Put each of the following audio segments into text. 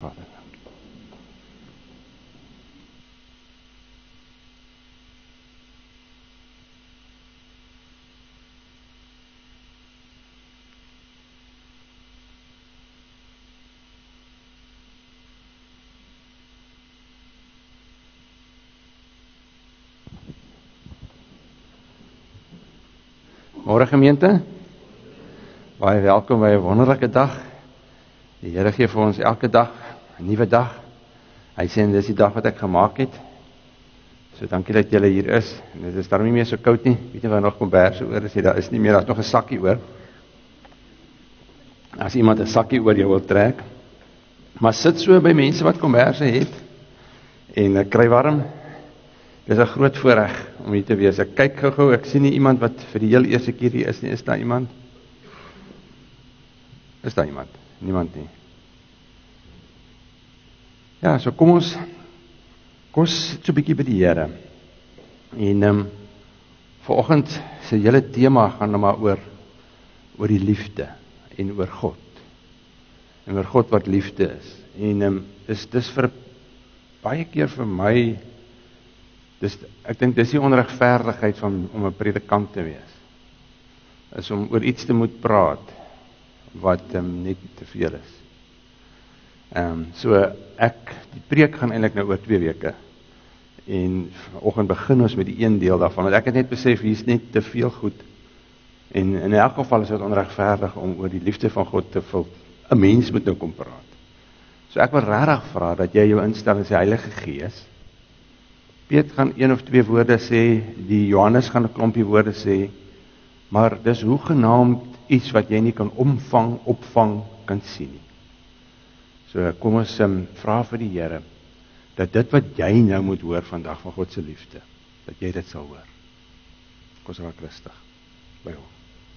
Vader. Môre gemeente, baie welkom by 'n wonderlike dag. Die Here gee vir ons elke dag 'n nuwe dag. Hy sê dis die dag wat ek gemaak het. So dankie dat julle hier is. En dit is daarom nie meer so koud nie. Weet nie waar nog komberse oor is nie. Daar is nie meer, daar's nog 'n sakkie oor. As iemand 'n sakkie oor jou wil trek. Maar sit so by mense wat komberse het en kry warm. Dis 'n groot voorreg om hier te wees. Ek kyk gou-gou, ek sien nie iemand wat vir die heel eerste keer hier is nie. Is daar iemand? Is daar iemand? Niemand nie. Ja, so kom ons sit so 'n bietjie by die Here. En vanoggend se hele tema gaan nou maar oor die liefde en oor God. En oor God wat liefde is. En dis vir baie keer vir my ek dink dis die onregverdigheid om 'n predikant te wees. Is om oor iets te moet praat wat net te veel is. So die preek gaan eintlik nou oor 2 weke. En vanoggend begin ons met die een deel daarvan, want ek het net besef hier's net te veel goed. En in elk geval is dit onregverdig om oor die liefde van God te vul. 'n Mens moet nou kom praat. So ek wil regtig vra dat jy jou instel in die Heilige Gees. Piet gaan 1 of 2 woorde sê, die Johannes gaan 'n klompie woorde sê, maar dis hoegenaamd iets wat jy nie kan opvang, kan sien nie. So kom ons vra vir die Here, dat dit wat jy nou moet hoor vandag van God se liefde, dat jy dit sal hoor. Kom ons raak rustig by hom.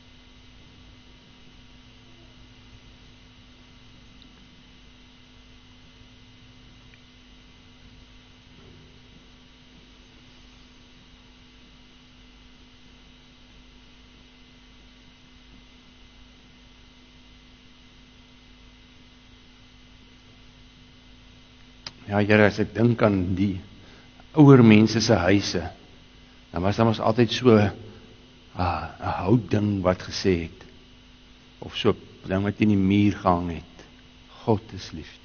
Ja, Here, as ek dink aan die ouer mense se huise, dan was daar mos altyd so 'n houtding wat gesê het, of so 'n ding wat in die muur gehang het, God is liefde.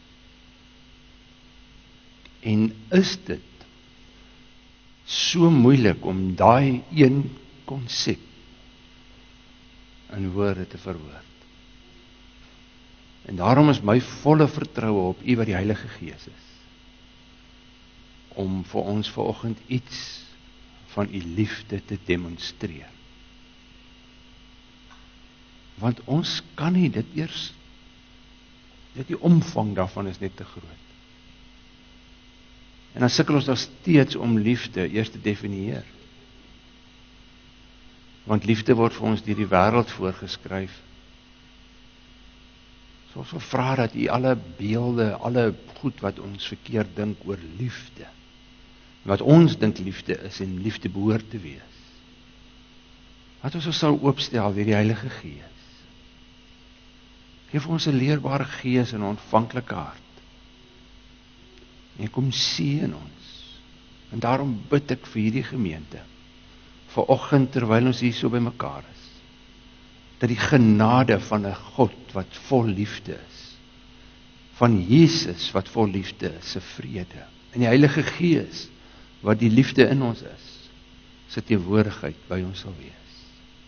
En is dit so moeilik om daai een konsep in woorde te verwoord? En daarom is my volle vertroue op U wat die Heilige Gees is, om vir ons vanoggend iets van U liefde te demonstreer. Want ons kan nie dit eers, die omvang daarvan is net te groot. En dan sukkel ons nog steeds om liefde eers te definieer. Want liefde word vir ons deur die wêreld voorgeskryf. So ons wil vra dat U alle beelde, alle goed wat ons verkeerd dink oor liefde, wat ons dink liefde is en liefde behoort te wees, wat ons sal oopstel deur die Heilige Gees. Geef ons 'n leerbare gees en 'n ontvanklike hart. En kom seën ons. En daarom bid ek vir hierdie gemeente, vanoggend terwyl ons hier so by mekaar is, dat die genade van 'n God wat vol liefde is, van Jesus wat vol liefde is, se vrede, en die Heilige Gees wat die liefde in ons is, sy teenwoordigheid by ons sal wees.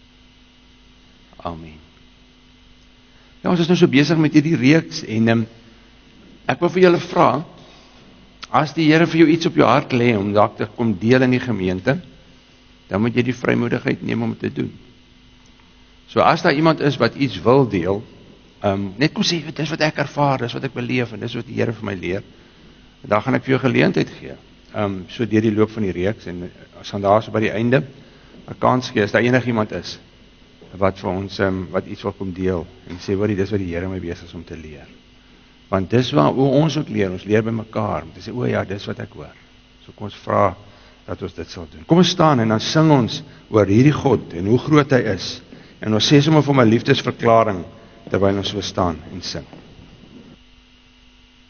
Amen. Ja, ons is nou so besig met hierdie reeks en ek wil vir julle vra, as die Here vir jou iets op jou hart lê om dalk te kom deel in die gemeente, dan moet jy die vrymoedigheid neem om te doen. So as daar iemand is wat iets wil deel, net kom sê, dis wat ek ervaar, dis wat ek beleef en dis wat die Here vir my leer, dan gaan ek vir jou geleentheid gee. So deur die loop van die reeks en as dan daar so by die einde 'n kans gee, as daar enigiemand is wat vir ons wat iets wil kom deel en sê, hoorie, dis wat die Here my besig is om te leer. Want dis waar ons ook leer, ons leer by mekaar om te sê, o ja, dis wat ek hoor. So kom ons vra dat ons dit sal doen. Kom ons staan en dan sing ons oor hierdie God en hoe groot hy is. En ons sê sommer vir my liefdesverklaring terwyl ons so staan en sing.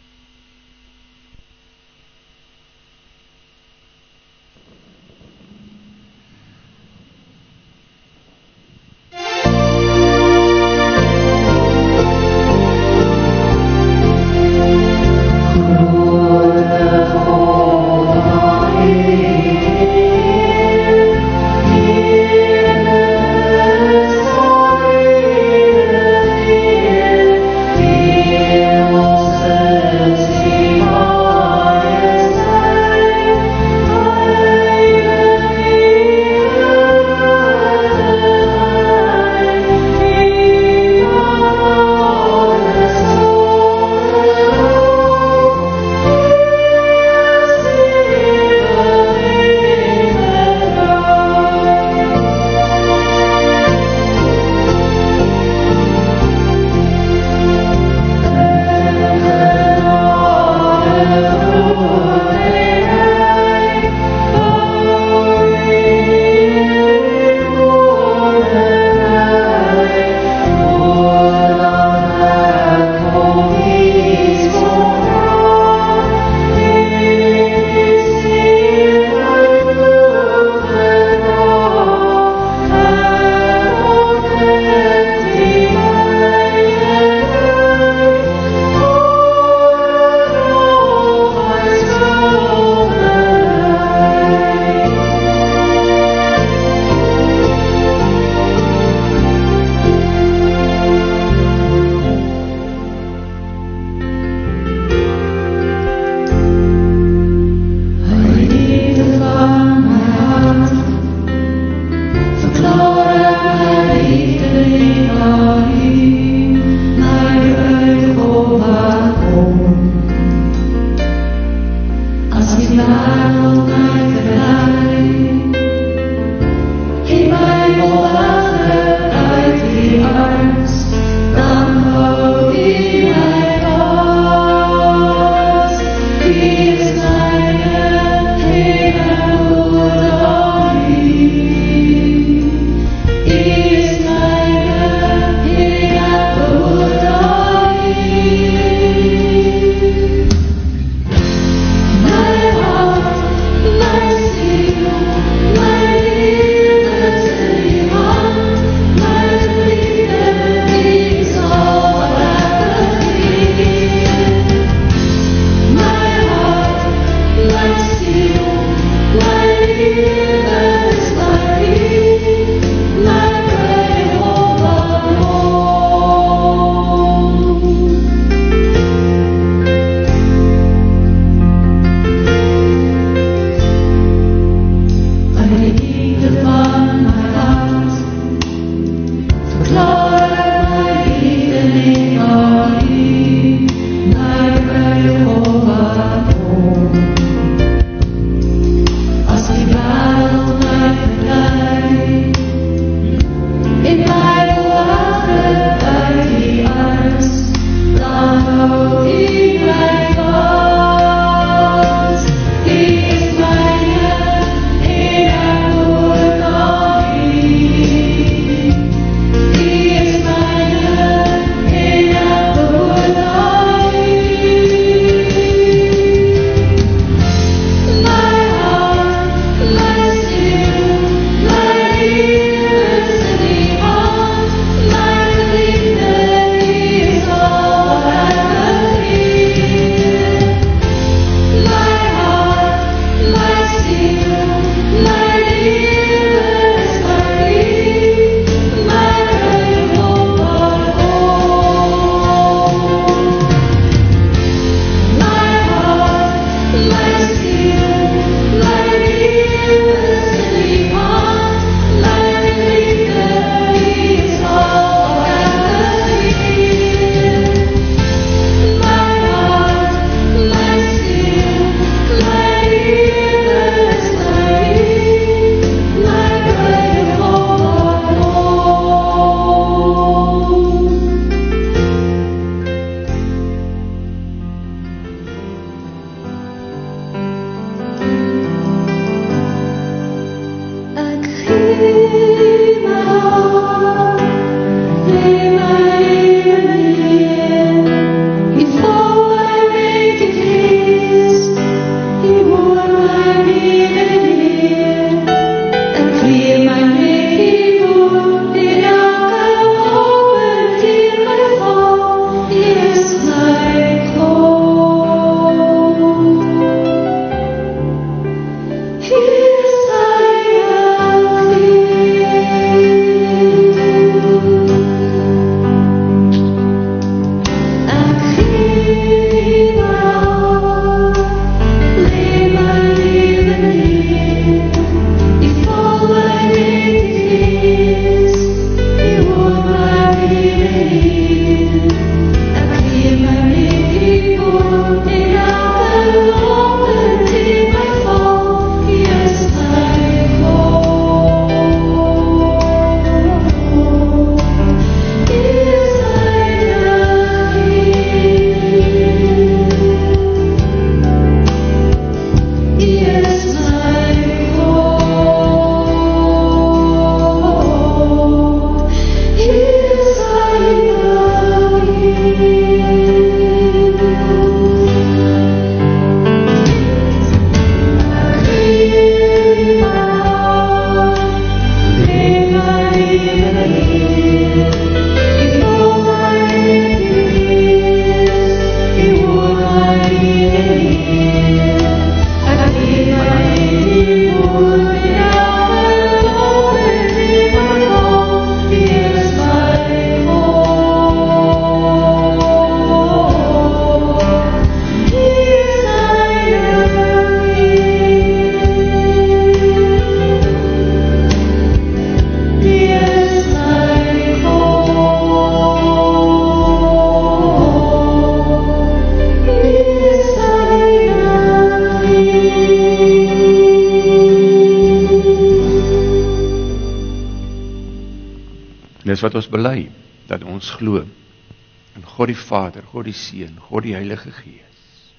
Dis wat ons bely, dat ons glo in God die Vader, God die Seun, God die Heilige Gees.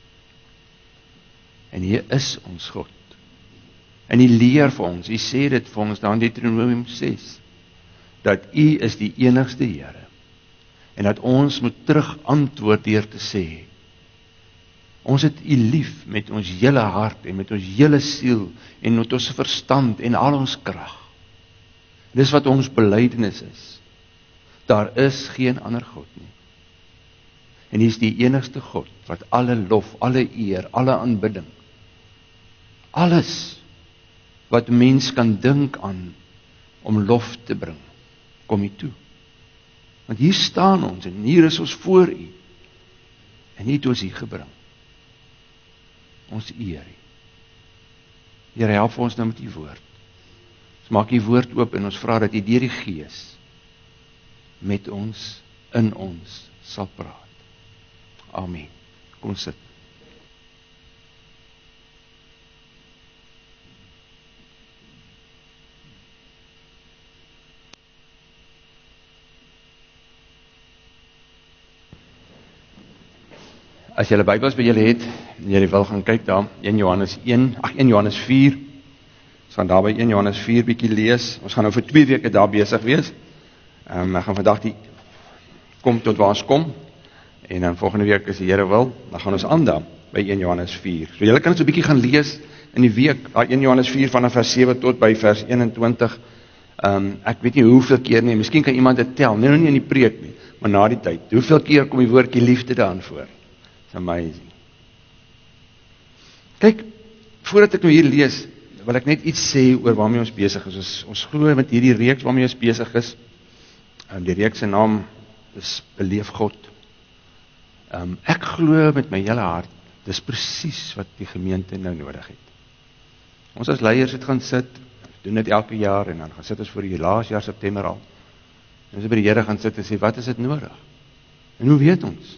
En hy is ons God. En hy leer vir ons, hy sê dit vir ons daar in Deuteronomium 6, dat hy is die enigste Here. En dat ons moet terug antwoord deur te sê, ons het u lief met ons hele hart en met ons hele siel en met ons verstand en al ons krag. Dis wat ons belydenis is. Daar is geen ander God nie. En hy is die enigste God wat alle lof, alle eer, alle aanbidding, alles wat mens kan dink aan om lof te bring, kom hy toe. Want hier staan ons en hier is ons voor u. En hy het ons hier gebring. Ons eer u. Here, help ons nou met die woord. Ons maak die woord oop en ons vra dat u deur die Gees met ons, in ons sal praat. Amen. Kom sit. As julle Bybels by julle het, en julle wil gaan kyk daar, 1 Johannes 4, ons gaan daar by 1 Johannes 4 bietjie lees, ons gaan nou vir 2 weke daar besig wees, ek gaan vandag die kom tot waar ons kom, en dan volgende week as die Here wil, dan gaan ons aan daar, by 1 Johannes 4, so julle kan so bietjie gaan lees, in die week, 1 Johannes 4 vanaf vers 7 tot by vers 21, ek weet nie hoeveel keer nie, miskien kan iemand dit tel, nie in die preek nie, maar na die tyd, hoeveel keer kom die woordjie liefde daarin voor? Amazing. Kyk, voordat ek nou hier lees, wil ek net iets sê oor waarmee ons besig is. Ons glo met hierdie reeks waarmee ons besig is. Die reeks se naam is Beleef God. Ek glo met my hele hart, dis presies wat die gemeente nou nodig het. Ons as leiers het gaan sit, doen dit elke jaar en dan gaan sit ons voor die laasjaar September al. En ons by die Here gaan sit en sê, wat is dit nodig? En hoe weet ons?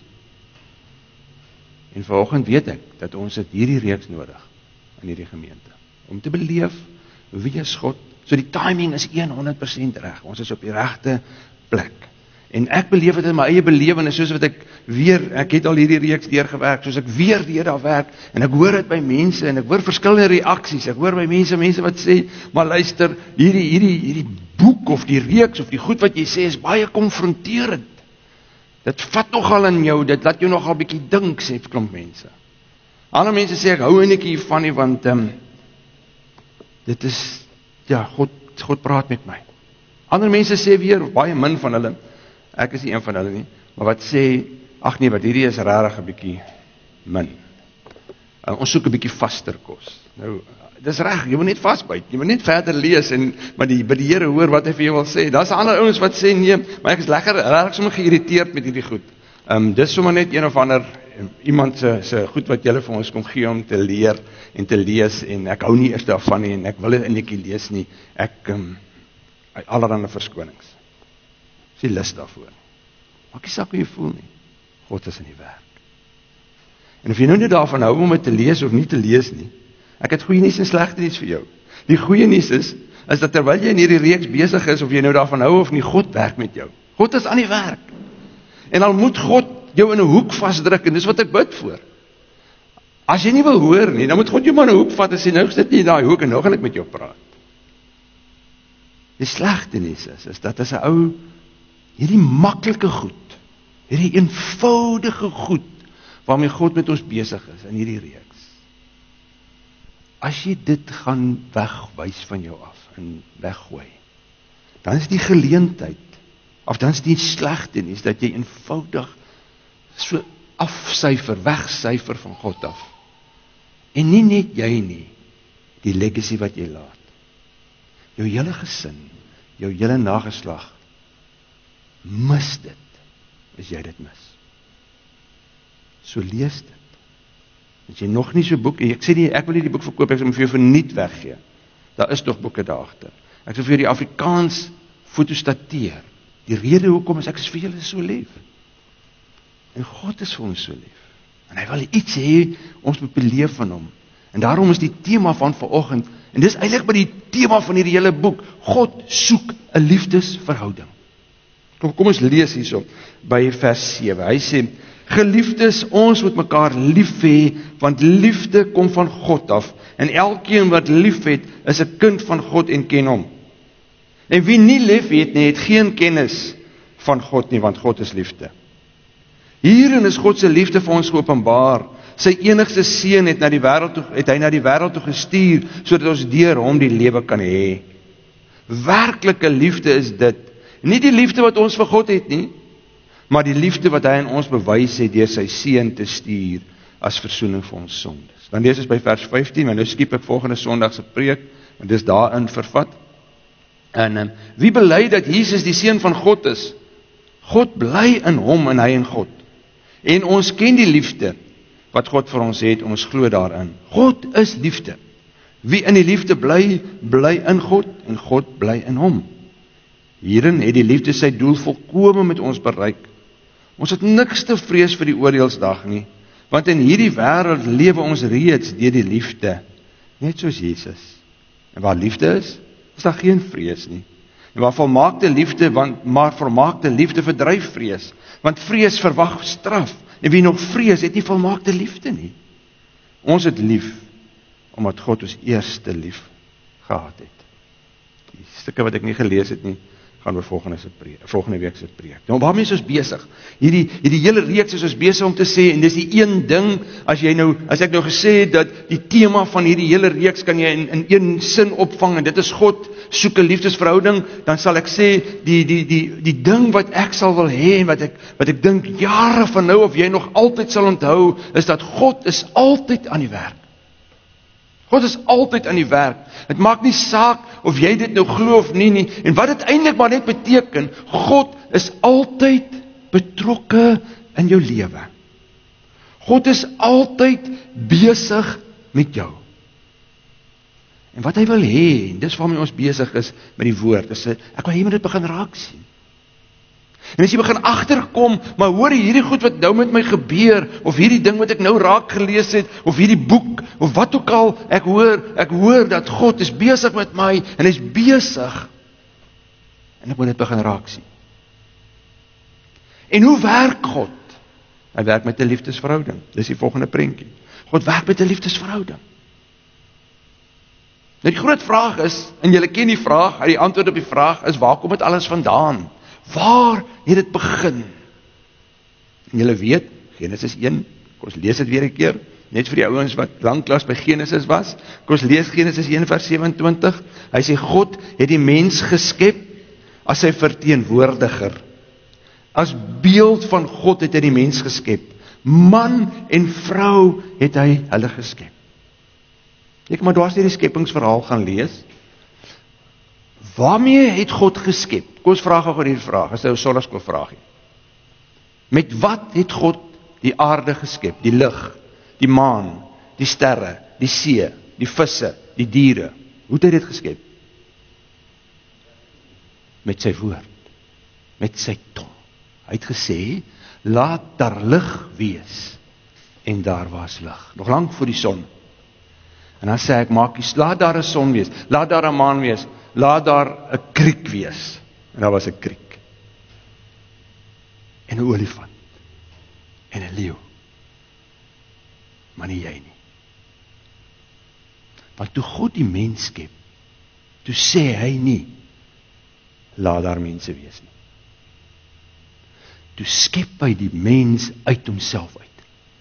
En vanoggend weet ek, dat ons het hierdie reeks nodig, in hierdie gemeente, om te beleef, wie is God, so die timing is 100% reg, ons is op die regte plek, en ek beleef het in my eie belewenis, soos wat ek het al hierdie reeks deurgewerk, soos ek weer deur daar werk, en ek hoor dit by mense, en ek hoor verskillende reaksies, ek hoor by mense wat sê, maar luister, hierdie boek, of die reeks, of die goed wat jy sê, is baie konfronterend, dit vat nogal in jou, dit laat jou nogal bietjie dink, sê klomp mense. Ander mense sê, ek hou eintlik hiervan nie, want dit is, ja, God praat met my. Ander mense sê weer, baie min van hulle, ek is nie een van hulle nie, maar wat sê, ag nee, wat hierdie is rarig 'n bietjie min. Ons soek 'n bietjie vaster kos. Nou, dis reg, jy moet net vasbyt, jy moet net verder lees, maar by die Here hoor wat hy vir jou wil sê. Daar's ander ouens wat sê, nee, maar ek is regtig sommer geïrriteerd met hierdie goed. Dis sommer net een of ander, iemand se goed wat julle vir ons kom gee om te leer en te lees, en ek hou nie eers daarvan nie, en ek wil dit eintlik nie lees nie, allerhande verskonings. Is nie lus daarvoor. Maak nie saak hoe jy voel nie, God is in die werk. En of jy nou nie daarvan hou om dit te lees of nie te lees nie, ek het goeie nuus en slegte nuus vir jou. Die goeie nuus is dat terwyl jy in hierdie reeks besig is, of jy nou daarvan hou of nie, God werk met jou. God is aan die werk. En al moet God jou in 'n hoek vasdruk, en dis wat ek bid voor. As jy nie wil hoor nie, dan moet God jou maar in 'n hoek vat en sê, nou sit jy in daai hoek en nou gaan ek met jou praat. Die slegte nuus is dat as 'n ou hierdie maklike goed, hierdie eenvoudige goed, waarmee God met ons besig is in hierdie reeks, as jy dit gaan wegwys van jou af en weggooi, dan is die geleentheid, of dan is die slegte nuus, dat jy eenvoudig so afsyfer, wegsyfer van God af. En nie net jy nie, die legacy wat jy laat. Jou hele gesin, jou hele nageslag, mis dit, as jy dit mis. So lees dit. As jy nog nie so boek, ek sê nie, ek wil nie die boek verkoop, ek sal vir jou verniet weggee. Daar is tog boeke daagter. Ek sal vir jou die Afrikaans fotostateer. Die rede hoekom is, ek is vir julle so lief. En God is vir ons so lief. En hy wil iets hê, ons moet beleef van hom. En daarom is die tema van vanoggend, en dis eintlik by die tema van hierdie hele boek, God soek 'n liefdesverhouding. Kom ons lees hierso by vers 7. Hy sê, geliefdes, ons moet mekaar lief hê, want liefde kom van God af, en elkeen wat lief het, is 'n kind van God en ken hom. En wie nie lief het nie, het geen kennis van God nie, want God is liefde. Hierin is God se liefde vir ons geopenbaar. Sy enigste seun het hy na die wêreld toe gestuur, sodat ons deur hom die lewe kan hê. Werklike liefde is dit. Nie die liefde wat ons vir God het nie, maar die liefde wat hy aan ons bewys het deur sy seun te stuur as versoening vir ons sondes. Dan lees ons by vers 15, maar nou skiep ek volgende Sondag se preek, want dis daarin vervat. En wie bely dat Jesus die seun van God is? God bly in hom en hy in God. En ons ken die liefde wat God vir ons het, ons glo daarin. God is liefde. Wie in die liefde bly, bly in God en God bly in hom. Hierin het die liefde sy doel volkome met ons bereik. Ons het niks te vrees vir die oordeelsdag nie, want in hierdie wêreld lewe ons reeds deur die liefde, net soos Jesus. En waar liefde is daar geen vrees nie. En waar volmaakte liefde, maar volmaakte liefde verdryf vrees, want vrees verwag straf, en wie nog vrees, het nie volmaakte liefde nie. Ons het lief, omdat God ons eerste lief gehad het. Die stukke wat ek nie gelees het nie, gaan oor volgende week se preek. Nou waarmee is ons besig? Hierdie hele reeks is ons besig om te sê, en dis die een ding, as ek nou gesê het, dat die tema van hierdie hele reeks kan jy in een sin opvang, en dit is God soek 'n liefdesverhouding, dan sal ek sê, die ding wat ek sal wil hê, en wat ek dink jare van nou, of jy nog altyd sal onthou, is dat God is altyd aan die werk. God is altyd aan die werk. Het maak nie saak of jy dit nou glo of nie, en wat dit eintlik maar net beteken, God is altyd betrokke in jou lewe. God is altyd besig met jou. En wat hy wil hê, en dis waarmee ons besig is met die woord, is ek wil hê jy moet dit begin raak sien. En as jy begin agterkom, maar hoor hierdie goed wat nou met my gebeur, of hierdie ding wat ek nou raak gelees het, of hierdie boek, of wat ook al, ek hoor dat God is besig met my, en hy is besig, en ek moet dit begin raak sien. En hoe werk God? Hy werk met 'n liefdesverhouding. Dis die volgende prentjie. God werk met 'n liefdesverhouding. Nou die groot vraag is, en julle ken die vraag, die antwoord op die vraag is, waar kom dit alles vandaan? Waar het dit begin? En julle weet, Genesis 1, kom ons lees dit weer 'n keer, net vir die ouens wat lanklaas by Genesis was, kom ons lees Genesis 1 vers 27, hy sê, God het die mens geskep as sy verteenwoordiger. As beeld van God het hy die mens geskep. Man en vrou het hy hulle geskep. Ek maar dwars deur die skepingsverhaal gaan lees. Waarmee het God geskep? Kom ons vra gou hierdie vraag, is 'n sonnaskoolvraagie. Met wat het God die aarde geskep? Die lig, die maan, die sterre, die see, die visse, die diere. Hoe het hy dit geskep? Met sy woord, met sy tong. Hy het gesê, laat daar lig wees, en daar was lig. Nog lank voor die son. En dan sê ek, laat daar 'n son wees, laat daar 'n maan wees, laat daar 'n kriek wees. En daar was 'n kriek. En 'n olifant. En 'n leeu. Maar nie jy nie. Want toe God die mens skep, toe sê hy nie, laat daar mense wees nie. Toe skep hy die mens uit homself uit.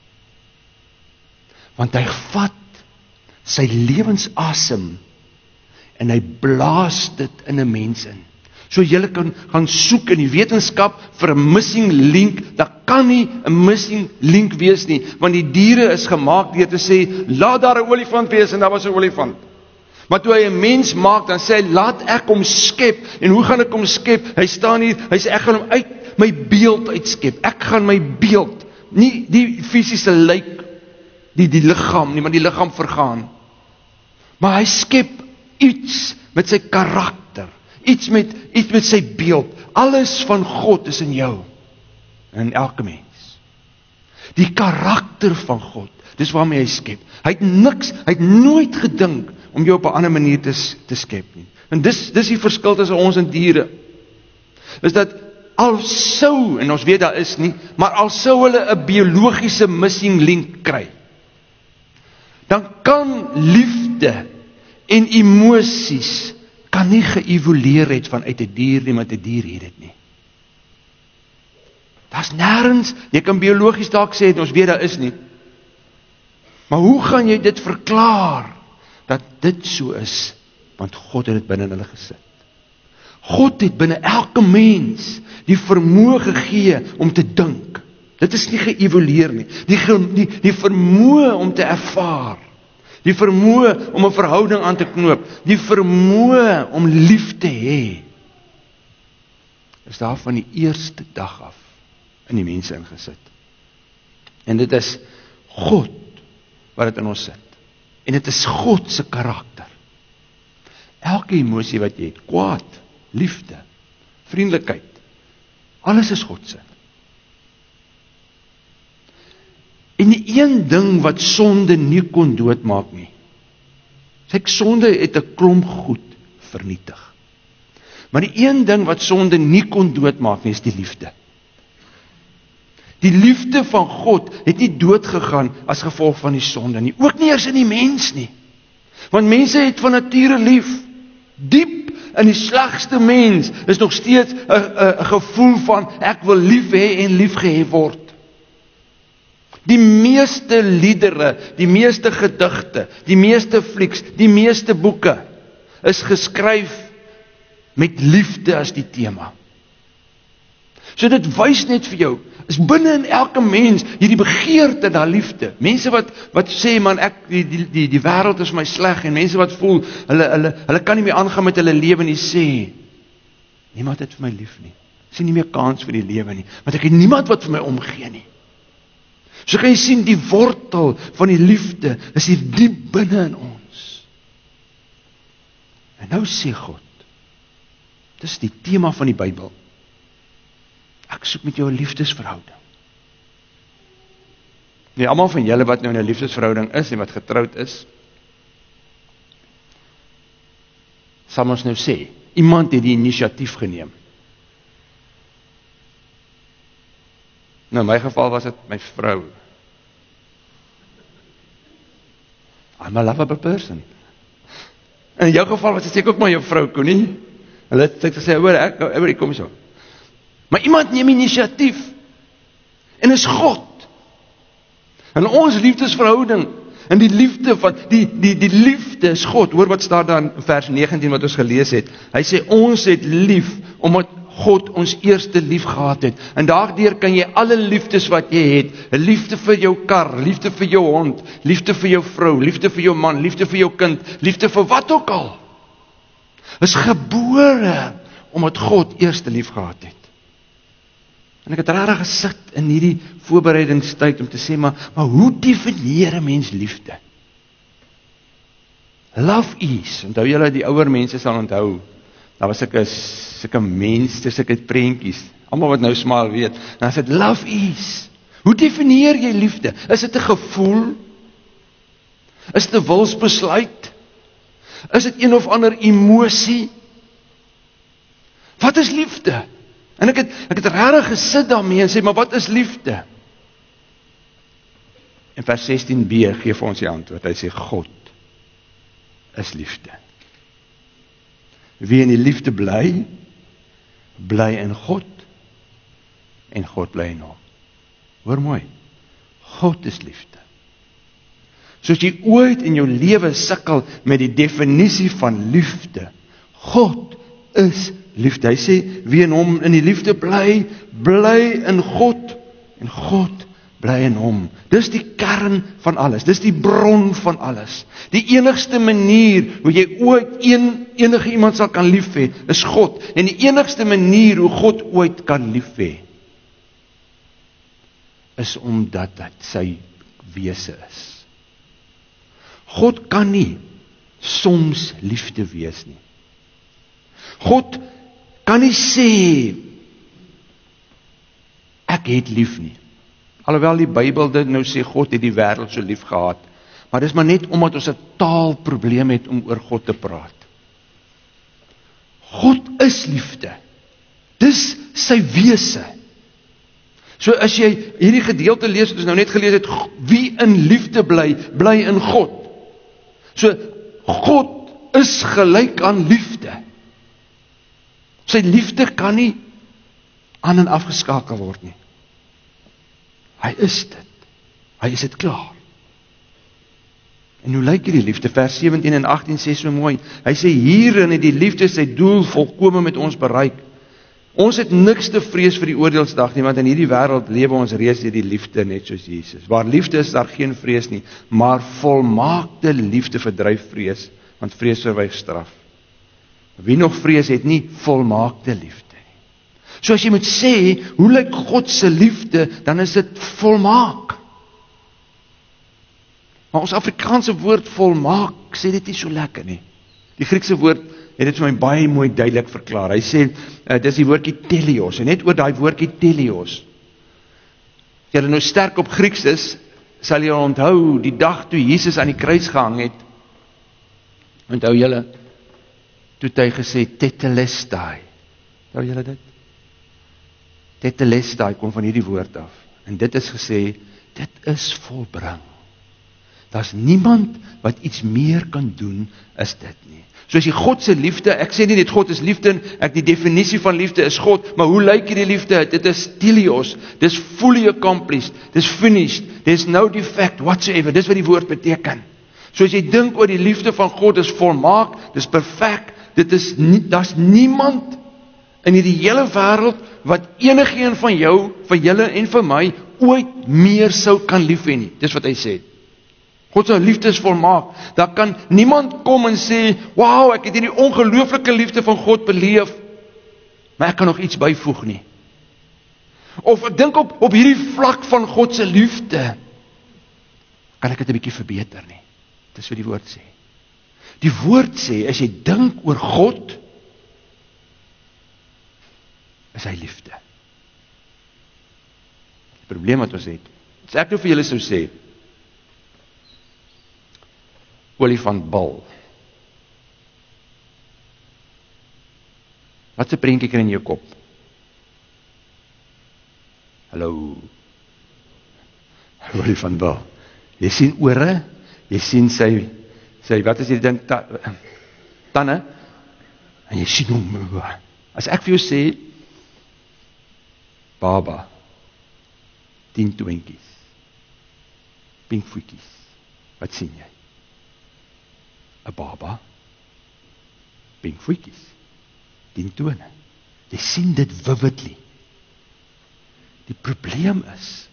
Want hy vat sy lewensasem en hy blaas dit in 'n mens in. So julle kan gaan soek in die wetenskap vir 'n missing link, daar kan nie 'n missing link wees nie, want die diere is gemaak deur te sê, laat daar 'n olifant wees, en daar was 'n olifant. Maar toe hy 'n mens maak, dan sê hy, laat ek hom skep, en hoe gaan ek hom skep? Hy staan hier, hy sê, ek gaan hom uit my beeld uitskep, ek gaan my beeld, nie die fisiese lyk, die liggaam nie, maar die liggaam vergaan. Maar hy skep iets met sy karakter, iets met sy beeld. Alles van God is in jou en in elke mens. Die karakter van God, dis waarmee hy skep. Hy het nooit gedink om jou op 'n ander manier te skep nie. En dis die verskil tussen ons en diere. Is dat al sou, en ons weet daar is nie, maar al sou hulle 'n biologiese missing link kry, dan kan liefde en emosies kan nie geëvolueer het vanuit 'n dier nie, want 'n dier het dit nie. Daar's nêrens, jy kan biologies dalk sê, ons weet daar is nie. Maar hoe gaan jy dit verklaar, dat dit so is, want God het dit binne hulle gesit. God het binne elke mens die vermoë gegee om te dink. Dit is nie geëvolueer nie. Die vermoë om te ervaar. Die vermoë om 'n verhouding aan te knoop. Die vermoë om lief te hê. Is daar van die eerste dag af in die mense ingesit. En dit is God wat dit in ons sit. En dit is God se karakter. Elke emosie wat jy het, kwaad, liefde, vriendelikheid, alles is God se. En die een ding wat sonde nie kon doodmaak nie. Kyk, sonde het 'n klomp goed vernietig. Maar die een ding wat sonde nie kon doodmaak nie, is die liefde. Die liefde van God het nie doodgegaan as gevolg van die sonde nie. Ook nie eers in die mens nie. Want mense het van nature lief. Diep in die slegste mens is nog steeds 'n gevoel van ek wil lief hê en lief gehê word. Die meeste liedere, die meeste gedigte, die meeste flieks, die meeste boeke is geskryf met liefde as die tema. So dit wys net vir jou, is binne in elke mens hierdie begeerte na liefde. Mense wat sê man, die wêreld is my sleg, en mense wat voel hulle kan nie meer aangaan met hulle lewe nie, sê niemand het vir my lief nie. Ek sien nie meer kans vir die lewe nie, want ek het niemand wat vir my omgee nie. So kan jy sien die wortel van die liefde is hier diep binne in ons. En nou sê God, dis die tema van die Bybel. Ek soek met jou 'n liefdesverhouding. Nee, almal van julle wat nou in 'n liefdesverhouding is en wat getroud is, sal ons nou sê, iemand het die inisiatief geneem. Nou, in my geval was dit my vrou. I'm a lovable person. En in jou geval was dit seker ook maar jou vrou, Connie. Hulle het gesê, hoor, ek kom so. Maar iemand neem inisiatief. En is God. En ons liefdesverhouding, en die liefde van, die liefde is God. Hoor wat staat dan in vers 19 wat ons gelees het. Hy sê, ons het lief, omdat God ons eerste lief gehad het. En daardeur kan jy alle liefdes wat jy het, liefde vir jou kar, liefde vir jou hond, liefde vir jou vrou, liefde vir jou man, liefde vir jou kind, liefde vir wat ook al, is gebore, omdat God eerste lief gehad het. En ek het regtig gesit in hierdie voorbereidingstyd om te sê, maar hoe definieer 'n mens liefde? Love is, onthou julle die ouer mense sal onthou, daar was sulke mense, sulke prentjies, almal wat nou smaal weet, dan sê dit love is. Hoe definieer jy liefde? Is dit 'n gevoel? Is dit 'n wilsbesluit? Is dit een of ander emosie? Wat is liefde? En ek het regtig gesit daarmee en sê, maar wat is liefde? En vers 16b gee vir ons die antwoord. Hy sê, God is liefde. Wie in die liefde bly, bly in God, en God bly in hom. Hoor mooi, God is liefde. Soos jy ooit in jou lewe sukkel met die definisie van liefde, God is liefde. Hy sê, wie in hom in die liefde bly, bly in God, en God bly in hom. Dis die kern van alles, dis die bron van alles. Die enigste manier hoe jy ooit enige iemand sal kan lief hê, is God. En die enigste manier hoe God ooit kan lief hê, is omdat dit sy wese is. God kan nie soms liefde wees nie. God kan nie sê, ek het lief nie. Alhoewel die Bybel dit nou sê, God het die wêreld so lief gehad. Maar dis maar net omdat ons 'n taalprobleem het om oor God te praat. God is liefde. Dis sy wese. So as jy hierdie gedeelte lees, wat ons nou net gelees het, wie in liefde bly in God. So, God is gelyk aan liefde. Sy liefde kan nie aan en afgeskakel word nie. Hy is dit klaar. En hoe lyk hierdie liefde? Vers 17 en 18 sê so mooi, hy sê, hierin het die liefde sy doel volkome met ons bereik. Ons het niks te vrees vir die oordeelsdag nie, want in hierdie wêreld lewe ons reeds deur die liefde net soos Jesus. Waar liefde is, daar geen vrees nie, maar volmaakte liefde verdryf vrees, want vrees verwyg straf. Wie nog vrees het nie volmaakte liefde nie. So as jy moet sê, hoe lyk God se liefde, dan is dit volmaak. Maar ons Afrikaanse woord volmaak, sê dit nie so lekker nie. Die Griekse woord het dit vir my baie mooi duidelik verklaar. Hy sê, dis die woordjie teleos, en net oor daai woordjie teleos. As jy nou sterk op Grieks is, sal jy onthou, die dag toe Jesus aan die kruis gehang het, onthou julle, toe het hy gesê, tetelestai. Onthou julle dit? Tetelestai kom van hierdie woord af, en dit is gesê, dit is volbring. Daar's niemand wat iets meer kan doen as dit nie. So as jy God se liefde, ek sê nie net God is liefde, die definisie van liefde is God, maar hoe lyk hierdie liefde? Dit is teleos, dis fully accomplished, dis finished, there's no defect whatsoever, dis wat die woord beteken. So as jy dink oor die liefde van God, is volmaak, dis perfek, daar's niemand in hierdie hele wêreld wat enigeen van jou, van julle en van my, ooit meer sou kan lief hê nie. Dis wat hy sê. God se liefde is volmaak. Daar kan niemand kom en sê, "Wow, ek het hierdie ongelooflike liefde van God beleef, maar ek kan nog iets byvoeg nie." Of ek dink op hierdie vlak van God se liefde, kan ek dit 'n bietjie verbeter nie. Dis wat die woord sê. Die woord sê, as jy dink oor God, is hy liefde. Die probleem wat ons het, as ek nou vir julle sou sê, olifantbal. Wat 'n prentjie kry in jou kop? Hallo. Olifantbal. Jy sien ore, jy sien sy wat is die ding, tande, en jy sien hom. As ek vir jou sê, baba, 10 twinkies, pink voetjies, wat sien jy? 'n baba, pink voetjies, 10 tone. Jy sien dit vividly. Die probleem is,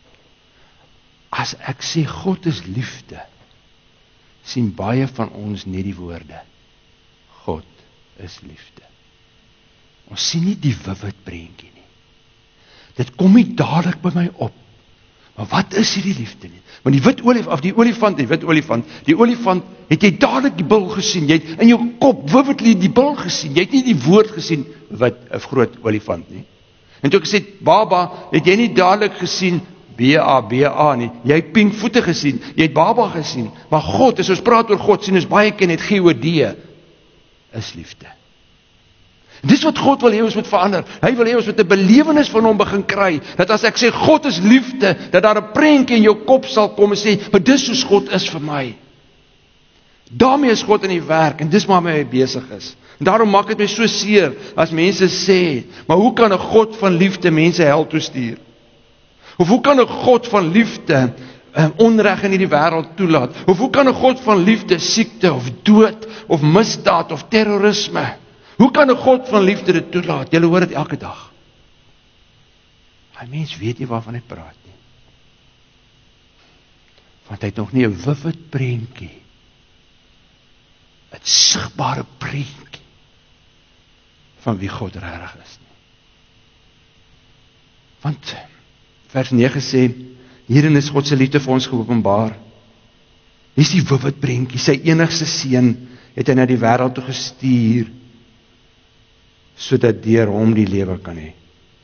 as ek sê God is liefde, sien baie van ons net die woorde, God is liefde. Ons sien nie die vivid prentjie nie. Dit kom nie dadelik by my op. Maar wat is hierdie liefde nie? Want die olifant het jy dadelik die bil gesien, jy het in jou kop vividly die bil gesien, jy het nie die woord gesien, wat 'n groot olifant nie. En toe ek gesê, baba, het jy nie dadelik gesien, B-A nie, jy het pink voete gesien, jy het baba gesien, maar God, as ons praat oor God, sien ons baie keer net G-O-D, is liefde. Dis wat God wil hê ons moet verander. Hy wil hê ons moet 'n belewenis van hom begin kry, dat as ek sê God is liefde, dat daar 'n prentjie in jou kop sal kom en sê, maar dis soos God is vir my. Daarmee is God in die werk, en dis waarmee hy besig is. En daarom maak dit my so seer, as mense sê, maar hoe kan 'n God van liefde mense hel toe stuur? Of hoe kan 'n God van liefde onreg in hierdie wêreld toelaat? Of hoe kan 'n God van liefde siekte, of dood, of misdaad, of terrorisme? Hoe kan 'n God van liefde dit toelaat? Julle hoor dit elke dag. Hy mens weet nie waarvan hy praat nie. Want hy het nog nie 'n vivid prentjie, 'n sigbare prentjie van wie God regtig is nie. Want vers 9 sê, hierin is God se liefde vir ons geopenbaar. Dis die vivid prentjie, sy enigste seun het hy na die wêreld toe gestuur, sodat deur hom die lewe kan hê.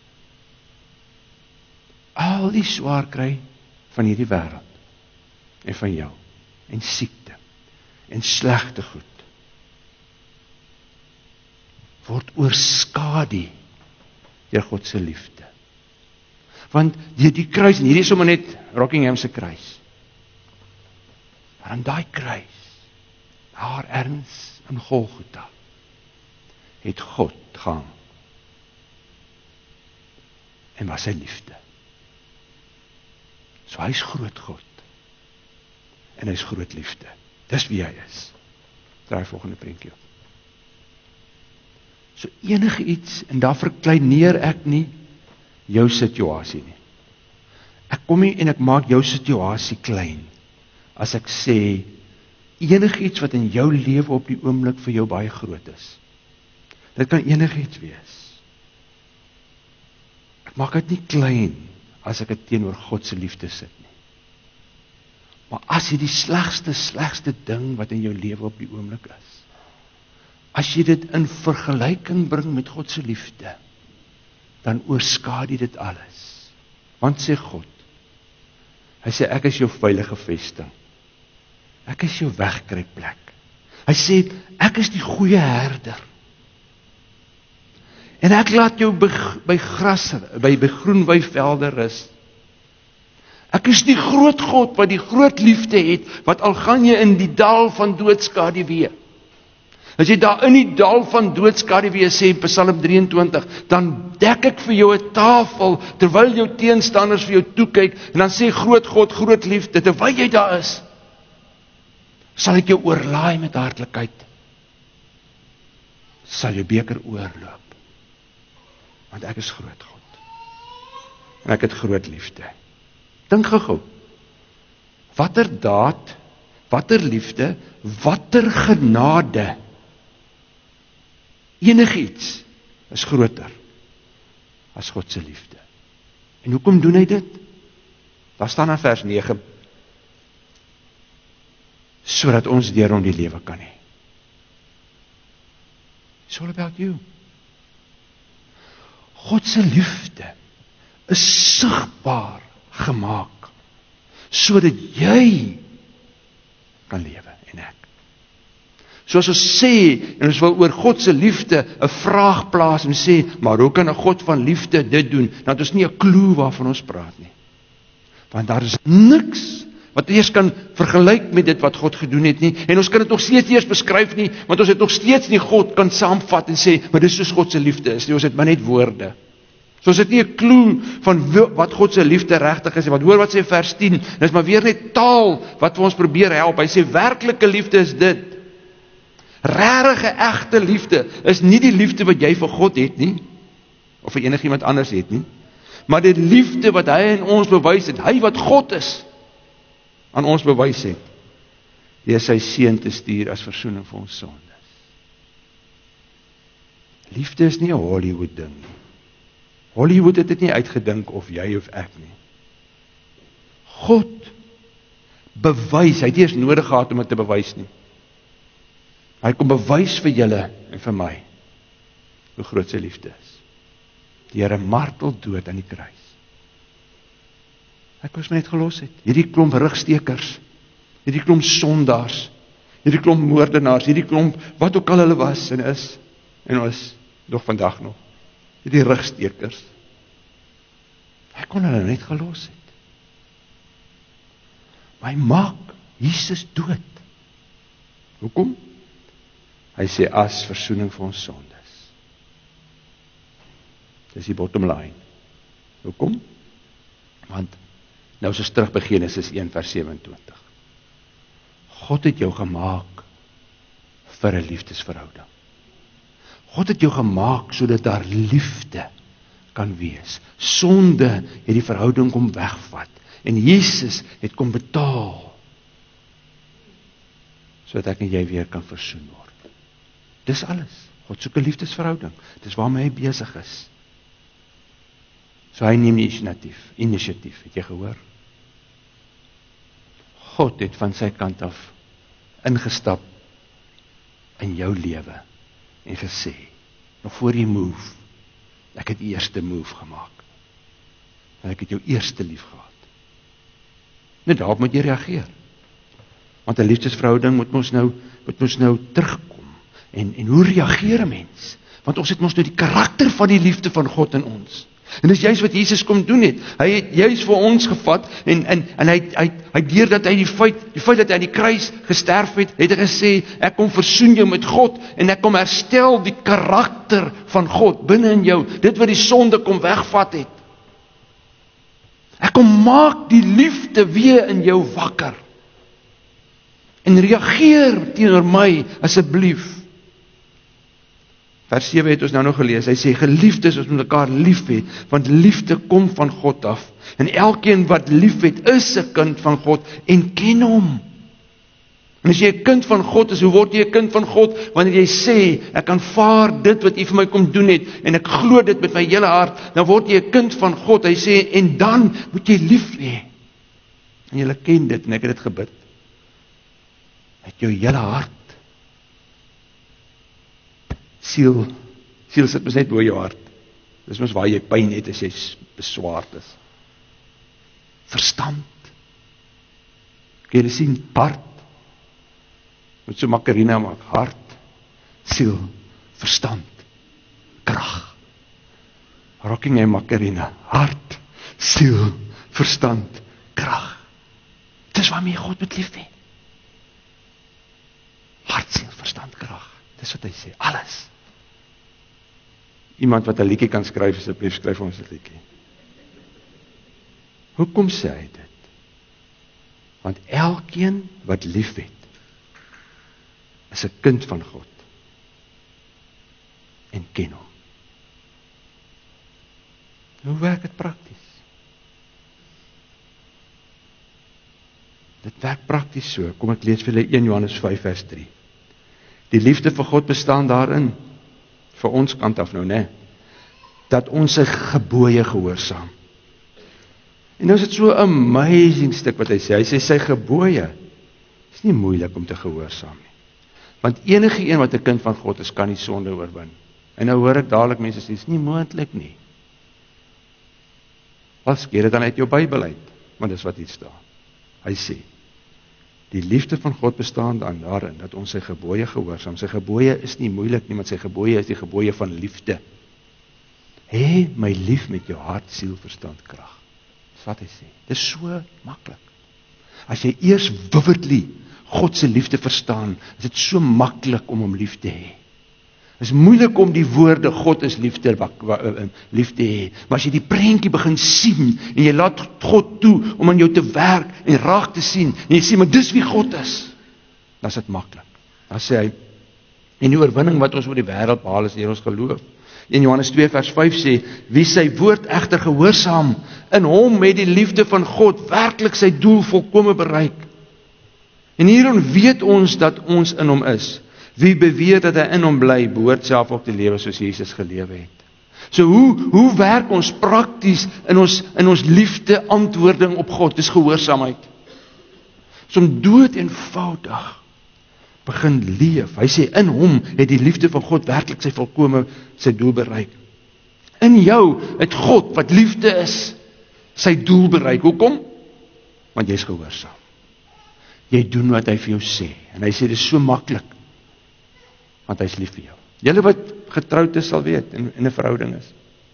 Al die swaar kry van hierdie wêreld, en van jou, en siekte, en slegte goed, word oorskadu deur God se liefde. Want die kruis, en hierdie is sommer net Rockingham se kruis. Maar aan daai kruis, daar ergens in Golgotha, het God gehang. En was sy liefde. So hy is groot God. En hy is groot liefde. Dis wie hy is. Draai volgende prentjie op. So enige iets, en daar verkleineer ek nie jou situasie nie. Ek kom nie en ek maak jou situasie klein, as ek sê, enige iets wat in jou lewe op die oomblik vir jou baie groot is. Dit kan enige iets wees. Ek maak dit nie klein, as ek dit teenoor God se liefde sit nie. Maar as jy die slegste ding wat in jou lewe op die oomblik is, as jy dit in vergelyking bring met God se liefde, dan oorskadu dit alles. Want sê God, hy sê ek is jou veilige vesting. Ek is jou wegkruipplek. Hy sê ek is die goeie herder. En ek laat jou by gras, by groen weivelde rus. Ek is die groot God wat die groot liefde het, wat al gaan jy in die dal van doodskaduwee. As jy daar in die dal van doodskaduwee sê, Psalm 23, dan dek ek vir jou 'n tafel, terwyl jou teenstanders vir jou toekyk, en dan sê groot God, groot liefde, terwyl jy daar is, sal ek jou oorlaai met hartlikheid, sal jou beker oorloop, want ek is groot God, en ek het groot liefde. Dink gou, watter daad, watter liefde, watter genade, enigiets is groter as God se liefde. En hoekom doen hy dit? Daar staan in vers 9, sodat ons deur hom die lewe kan hê. It's all about you. God se liefde is sigbaar gemaak, sodat jy kan lewe en ek. Soos ons sê, en ons wil oor God se liefde 'n vraag plaas en sê, maar hoe kan 'n God van liefde dit doen? Dan het ons nie 'n klou waarvan ons praat nie. Want daar is niks wat eers kan vergelyk met dit wat God gedoen het nie, en ons kan dit nog steeds eers beskryf nie, want ons het nog steeds nie God kan saamvat en sê, maar dis soos God se liefde is nie, ons het maar net woorde. So ons het nie 'n klou van wat God se liefde regtig is, want hoor wat sê vers 10, dis maar weer net taal wat vir ons probeer help. Hy sê werklike liefde is dit. Regte egte liefde is nie die liefde wat jy vir God het nie, of vir enigiemand anders het nie, maar die liefde wat hy in ons bewys het, hy wat God is, aan ons bewys het, deur sy seun te stuur as versoening vir ons sondes. Liefde is nie 'n Hollywood ding nie. Hollywood het dit nie uitgedink of jy of ek nie. God bewys, hy het nie eens nodig gehad om dit te bewys nie. Hy kom bewys vir julle en vir my hoe groot sy liefde is. Deur 'n marteldood aan die kruis. Ek moes my net gelos het. Hierdie klomp rigstekers, hierdie klomp sondaars, hierdie klomp moordenaars, hierdie klomp wat ook al hulle was en is nog vandag nog. Hierdie rigstekers. Hy kon hulle net gelos het. Maar hy maak Jesus dood. Hoekom? Hy sê as versoening vir ons sondes. Dis die bottom line. Hoekom? Want nou is ons terug by Genesis 1 vers 27. God het jou gemaak vir 'n liefdesverhouding. God het jou gemaak sodat daar liefde kan wees. Sonde het die verhouding kom wegvat en Jesus het kom betaal sodat ek en jy weer kan versoen word. Dis alles. God soek 'n liefdesverhouding. Dis waarmee hy besig is. So hy neem die initiatief, het jy gehoor? God het van sy kant af ingestap in jou lewe en gesê, nog voor jy move, ek het die eerste move gemaak. En ek het jou eerste lief gehad. Net daarop moet jy reageer. Want 'n liefdesverhouding moet ons nou terugkom. En hoe reageer 'n mens? Want ons het mos nou die karakter van die liefde van God in ons. En dis juist wat Jesus kom doen het. Hy het juist vir ons gevat en hy deurdat hy die feit dat hy aan die kruis gesterf het hy gesê, ek kom versoen jou met God en ek kom herstel die karakter van God binne in jou. Dit wat die sonde kom wegvat het. Ek kom maak die liefde weer in jou wakker. En reageer teenoor my asseblief. Vers 7 het ons nou nog gelees, hy sê, geliefdes, ons moet mekaar lief hê, want liefde kom van God af, en elkeen wat lief het, is 'n kind van God, en ken hom. En as jy 'n kind van God is, hoe word jy 'n kind van God? Wanneer jy sê, ek aanvaar dit wat U vir my kom doen het, en ek glo dit met my hele hart, dan word jy 'n kind van God. Hy sê, en dan moet jy lief hê. En jy ken dit, en ek het dit gebid. Met jou hele hart. Siel sit mos net bo jou hart. Dis mos waar jy pyn het as jy beswaard is. Verstand. Kan jy sien, hart. Moet so makarina maak. Hart, siel, verstand, krag. Rocking en makarina. Hart, siel, verstand, krag. Dis waarmee God moet lief hê. Hart, siel, verstand, krag. Dis wat hy sê, alles. Iemand wat 'n liedjie kan skryf, asseblief skryf ons 'n liedjie. Hoekom sê hy dit? Want elkeen wat lief het, is 'n kind van God. En ken hom. Hoe werk dit prakties? Dit werk prakties so. Kom ek lees vir julle 1 Johannes 5 vers 3. Die liefde vir God bestaan daarin, vir ons kant af nou, né? Dat ons sy gebooie gehoorsaam. En nou is dit so 'n amazing stuk wat hy sê. Hy sê sy gebooie is nie moeilik om te gehoorsaam nie. Want enige een wat 'n kind van God is, kan die sonde oorwin. En nou hoor ek dadelik mense sê, dit is nie moontlik nie. Wat skeer dit dan uit jou Bybel uit? Want dis wat hier staan. Hy sê, die liefde van God bestaan daarin, dat ons sy gebooie gehoorsaam. Sy gebooie is nie moeilik nie, want sy gebooie is die gebooie van liefde. Hê my lief met jou hart, siel, verstand, krag. Dis wat hy sê. Dis so maklik. As jy eers vividly God se liefde verstaan, is dit so maklik om hom lief te hê. Dit is moeilik om die woorde God is lief te hê, maar as jy die prentjie begin sien en jy laat God toe om aan jou te werk en raak te sien en jy sê maar dis wie God is, dan is dit maklik. Dan sê hy, en die oorwinning wat ons oor die wêreld behaal is deur ons geloof. In Johannes 2 vers 5 sê, wie sy woord egter gehoorsaam, in hom het die liefde van God werklik sy doel volkome bereik. En hierom weet ons dat ons in hom is. Wie beweer dat hy in hom bly, behoort self ook te lewe soos Jesus gelewe het. So hoe werk ons prakties in ons liefde antwoording op God? Dis gehoorsaamheid. So om dood eenvoudig begin leef. Hy sê in hom het die liefde van God werklik sy volkome sy doel bereik. In jou het God wat liefde is sy doel bereik. Hoekom? Want jy's gehoorsaam. Jy doen wat hy vir jou sê. En hy sê dit is so maklik. Want hy is lief vir jou. Julle wat getroud is sal weet en in 'n verhouding is.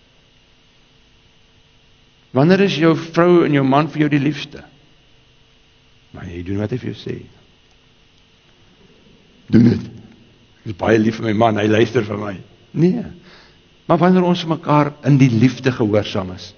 Wanneer is jou vrou en jou man vir jou die liefste? Maar jy doen wat hy vir jou sê. Doen dit. Ek is baie lief vir my man, hy luister vir my. Nee. Maar wanneer ons mekaar in die liefde gehoorsaam is.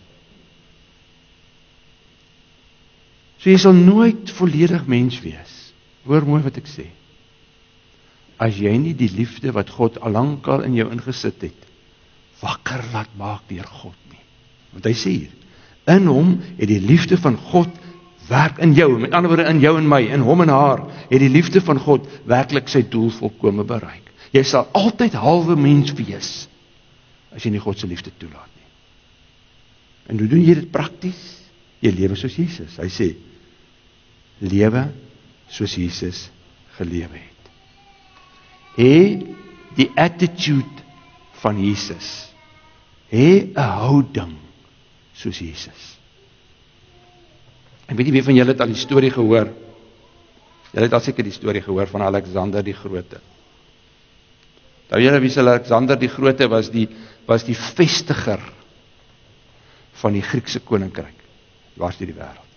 So jy sal nooit volledig mens wees. Hoor mooi wat ek sê. As jy nie die liefde wat God alankal in jou ingesit het, wakker laat maak deur God nie. Want hy sê hier, in hom het die liefde van God werk in jou, met ander woorde in jou en my, in hom en haar, het die liefde van God werklik sy doel volkome bereik. Jy sal altyd halwe mens wees, as jy nie God se liefde toelaat nie. En hoe doen jy dit prakties? Jy lewe soos Jesus. Hy sê, lewe soos Jesus gelewe het. Hê die attitude van Jesus. Hê 'n houding soos Jesus. Ek weet nie wie van julle het al die storie gehoor. Julle het al seker die storie gehoor van Alexander die Grote. Nou julle wie Alexander die Grote was die vestiger van die Griekse koninkryk, dwars deur die wêreld.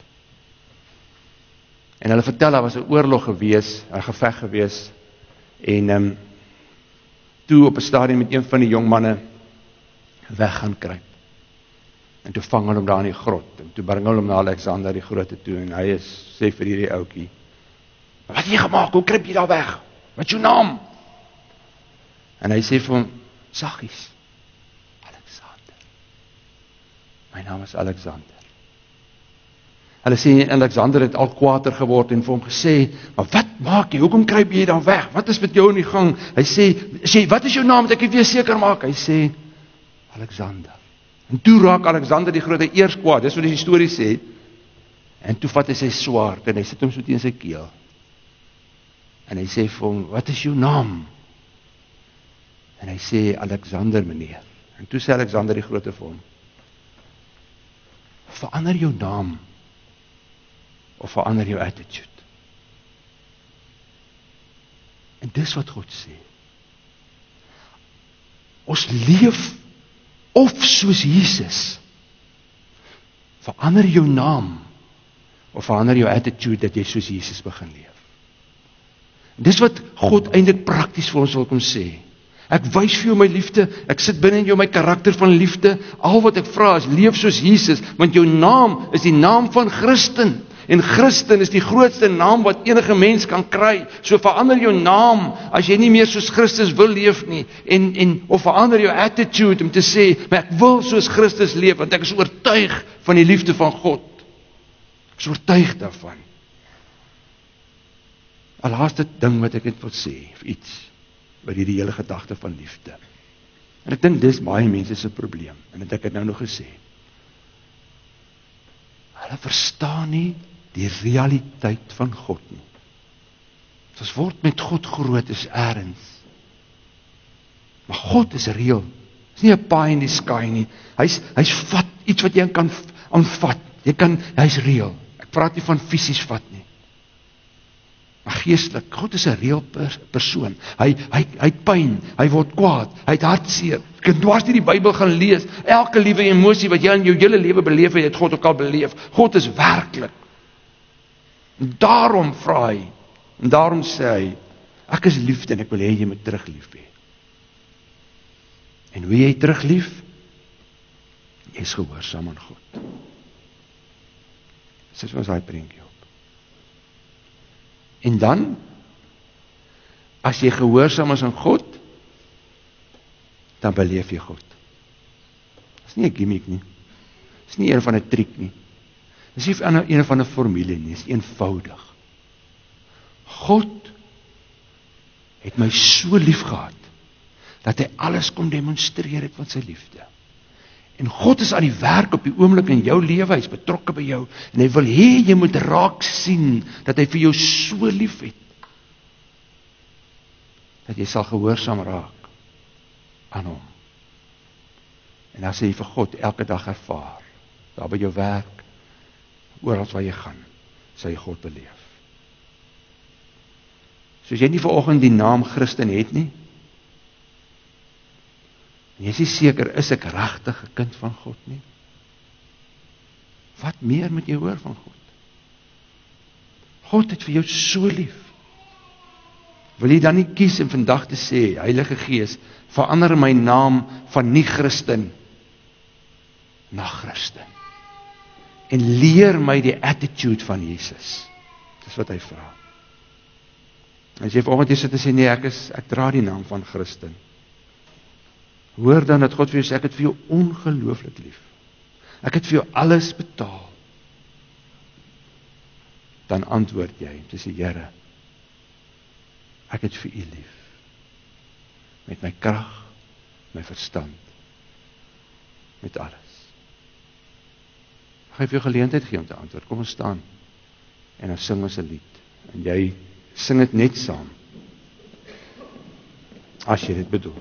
En hulle vertel, daar was 'n oorlog gewees, 'n geveg gewees, en toe op 'n stadium met een van die jong manne weg gaan kruip. En toe vang hulle hom daar in die grot, en toe bring hulle hom na Alexander die Grote toe, en hy sê vir hierdie ouetjie, wat het jy gemaak, hoe kruip jy daar weg? Wat is jou naam? En hy sê vir hom, saggies, Alexander. My naam is Alexander. Hulle sê, Alexander het al kwaader geword en vir hom gesê, maar wat maak jy, hoekom kruip jy dan weg? Wat is met jou in die gang? Hy sê, wat is jou naam, dat ek het weer seker maak? Hy sê, Alexander. En toe raak Alexander die Grote eers kwaad, dis wat die storie sê, en toe vat hy sy swaard, en hy sit hom so teen sy keel, en hy sê vir hom, wat is jou naam? En hy sê, Alexander meneer. En toe sê Alexander die Grote vir hom, verander jou naam, of verander jou attitude. En dis wat God sê. Ons leef of soos Jesus. Verander jou naam, of verander jou attitude, dat jy soos Jesus begin leef. En dis wat God eintlik prakties vir ons wil kom sê. Ek wys vir jou my liefde, ek sit binne in jou my karakter van liefde, al wat ek vra is, leef soos Jesus, want jou naam is die naam van Christen, en Christen is die grootste naam wat enige mens kan kry, so verander jou naam, as jy nie meer soos Christus wil leef nie, of verander jou attitude, om te sê, maar ek wil soos Christus leef, want ek is oortuig van die liefde van God, ek is oortuig daarvan. 'n laaste ding wat ek net wil sê, of iets, oor die hele gedagte van liefde. En ek dink dis baie mense se probleem, en dit ek het nou nog gesê. Hulle verstaan nie die realiteit van God nie. Ons word met God groot is ergens. Maar God is reël. Dis nie 'n pie in die sky nie. Hy's vat iets wat jy kan aanvat. Hy's reël. Ek praat nie van fisies vat nie. Maar geestelik, God is 'n reël persoon. Hy het pyn, hy word kwaad, hy het hartseer. Jy kan dwars deur die Bybel gaan lees. Elke liewe emosie wat jy in jou hele lewe beleef het, God ook al beleef. God is werklik. En daarom vra hy, en daarom sê hy, ek is liefde en ek wil hê jy moet terug lief hê. En hoe jy terug lief? Jy is gehoorsaam aan God. Sit ons daai prentjie op. En dan, as jy gehoorsaam is aan God, dan beleef jy God. Dis nie 'n gimmick nie. Dis nie een van 'n triek nie. Dis nie een van 'n formule nie, dis eenvoudig. God het my so lief gehad, dat hy alles kom demonstreer het van sy liefde. En God is aan die werk op die oomblik in jou lewe, hy is betrokke by jou, en hy wil hê jy moet raak sien, dat hy vir jou so lief het, dat jy sal gehoorsaam raak aan hom. En dan sê jy vir God elke dag ervaar, daar by jou werk, oral waar jy gaan, sal jy God beleef. So as jy nie vanoggend die naam Christen het nie, en jy is nie seker, is ek regtig 'n kind van God nie? Wat meer moet jy hoor van God? God het vir jou so lief. Wil jy dan nie kies en vandag te sê, Heilige Gees, verander my naam van nie Christen na Christen. En leer my die attitude van Jesus. Dis wat hy vra. As jy vanoggend hier sit en sê, nee, ek dra die naam van Christen. Hoor dan dat God vir jou sê, ek het vir jou ongelooflik lief. Ek het vir jou alles betaal. Dan antwoord jy, en sê, Here, ek het vir u lief. Met my krag, my verstand, met alles. Ek gaan vir jou geleentheid gee om te antwoord. Kom ons staan, en dan sing ons 'n lied. En jy sing dit net saam, as jy dit bedoel.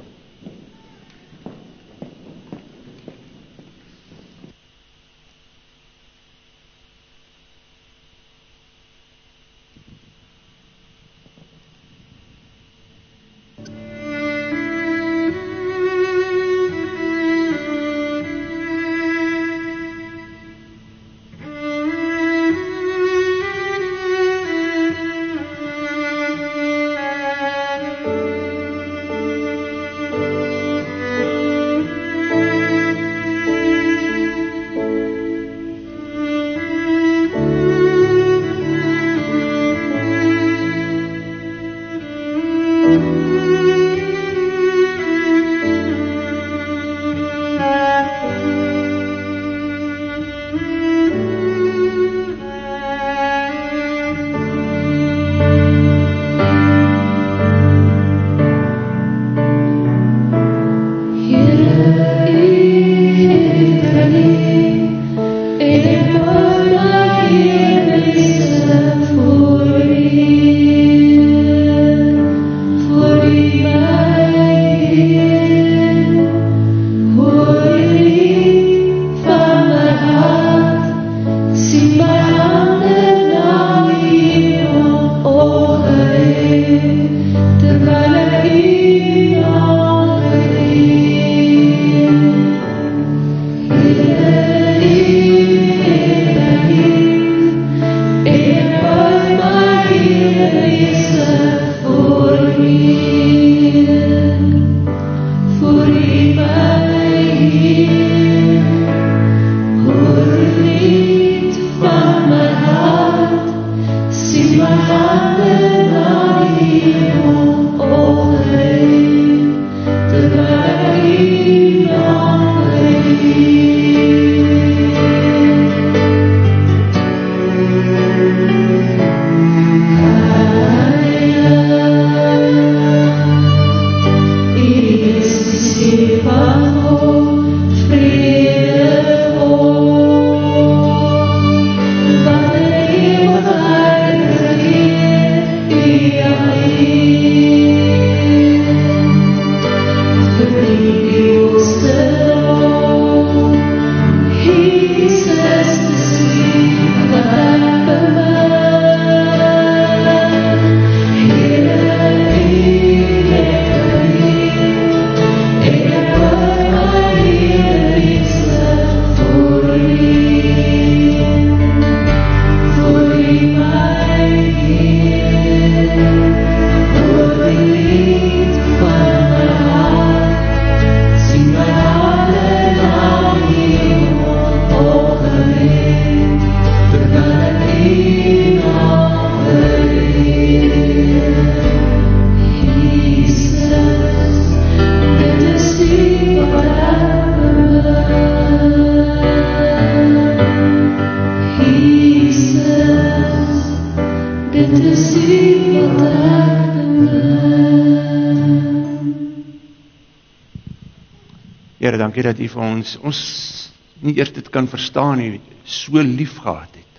Here, dankie dat U vir ons nie eers dit kan verstaan nie, so lief gehad het.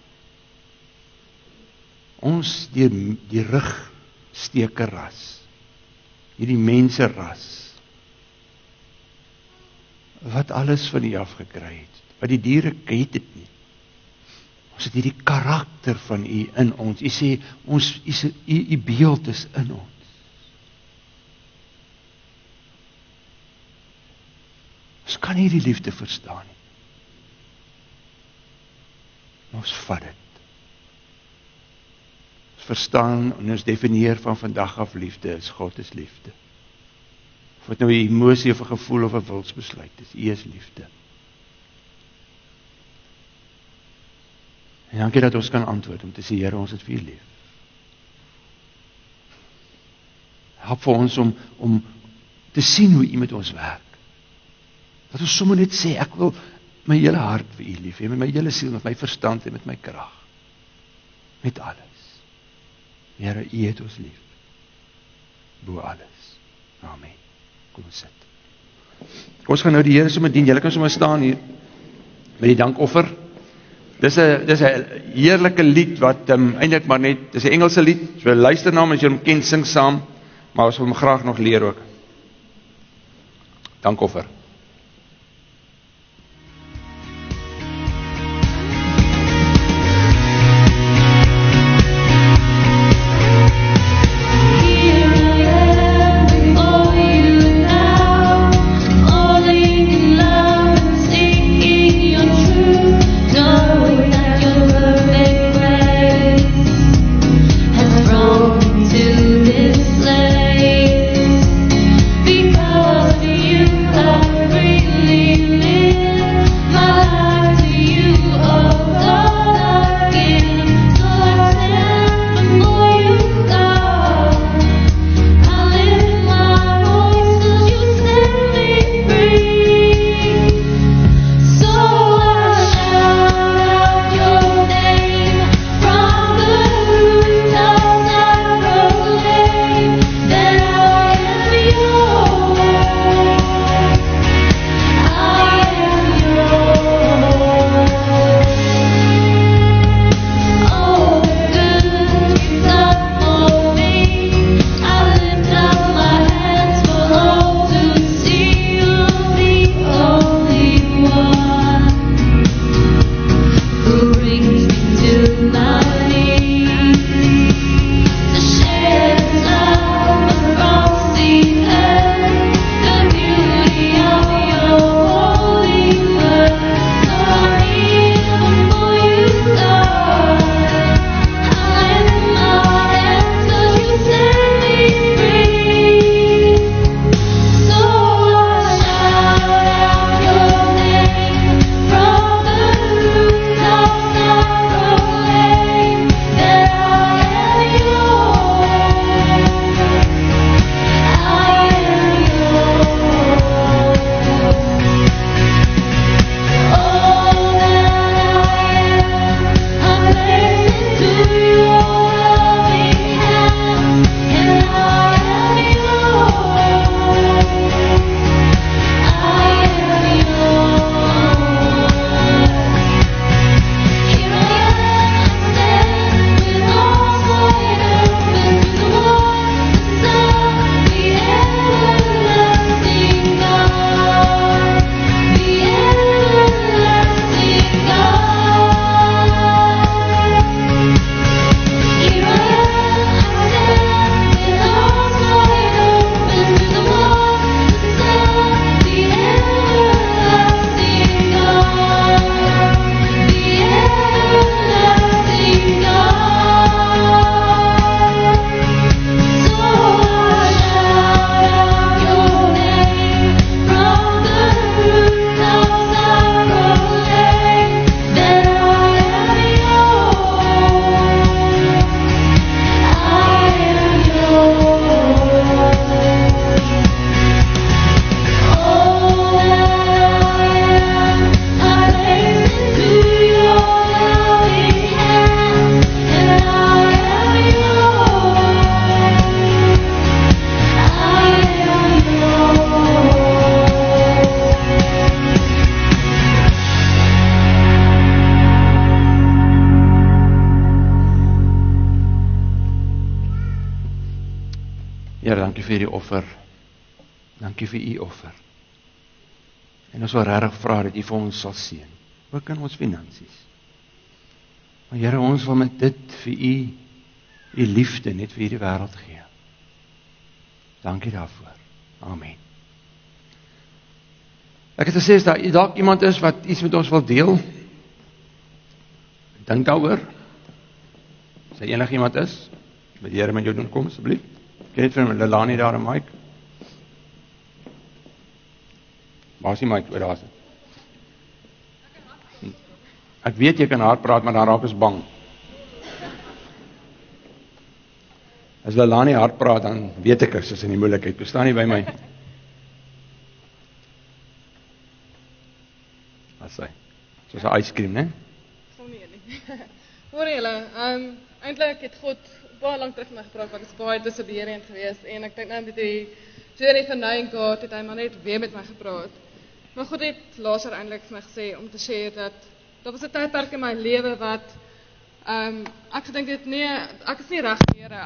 Ons die rugstekerras, hierdie menseras, wat alles van U afgekry het, wat die diere het dit nie. Ons het hierdie karakter van U in ons. U sê, U beeld is in ons. Ons kan nie die liefde verstaan nie. Maar ons vat dit. Ons verstaan en ons definieer van vandag af liefde is God is liefde. Of dit nou 'n emosie of 'n gevoel of 'n wilsbesluit is, U is liefde. En dankie dat ons kan antwoord om te sê, Here, ons het vir U lief. Help vir ons om te sien hoe U met ons werk. Dat ons sommer net sê, ek wil my hele hart vir U lief hê, met my hele siel, met my verstand en met my krag. Met alles. Here, U het ons lief. Bo alles. Amen. Kom ons sit. Ons gaan nou die Here sommer dien. Julle kan sommer staan hier met die dankoffer. Dis 'n heerlike lied wat eintlik maar net, dis 'n Engelse lied. So luister na hom as jy hom ken, sing saam, maar ons wil hom graag nog leer ook. Dankoffer. Because you have Here, dankie vir hierdie offer. Dankie vir u offer. En ons wil regtig vra dat u vir ons sal seën, ook in ons finansies. Maar Here, ons wil met dit vir u liefde net vir hierdie wêreld gee. Dankie daarvoor. Amen. Ek het gesê, as daar dalk iemand is wat iets met ons wil deel, dink daaroor. As daar enig iemand is, wat die Here met jou doen, kom asseblief. Ken net vir Lelani daar 'n mic. Waar is die mic? Daar is dit. Ek weet jy kan hard praat, maar dan raak ons bang. As Lelani hard praat, dan weet ek is in die moeilikheid. Bestaan nie by my. Wat sê? Soos 'n ice cream, né? Sal nie Hoor julle, eintlik het God baie lank terug met my gepraat, want ek is baie disobedient geweest en ek dink nou met die journey van knowing God het hy maar net weer met my gepraat. Maar God het later eintlik vir my gesê om te share dat daar was 'n tydperk in my lewe wat ek gedink het nee, ek is nie reg nie, Here.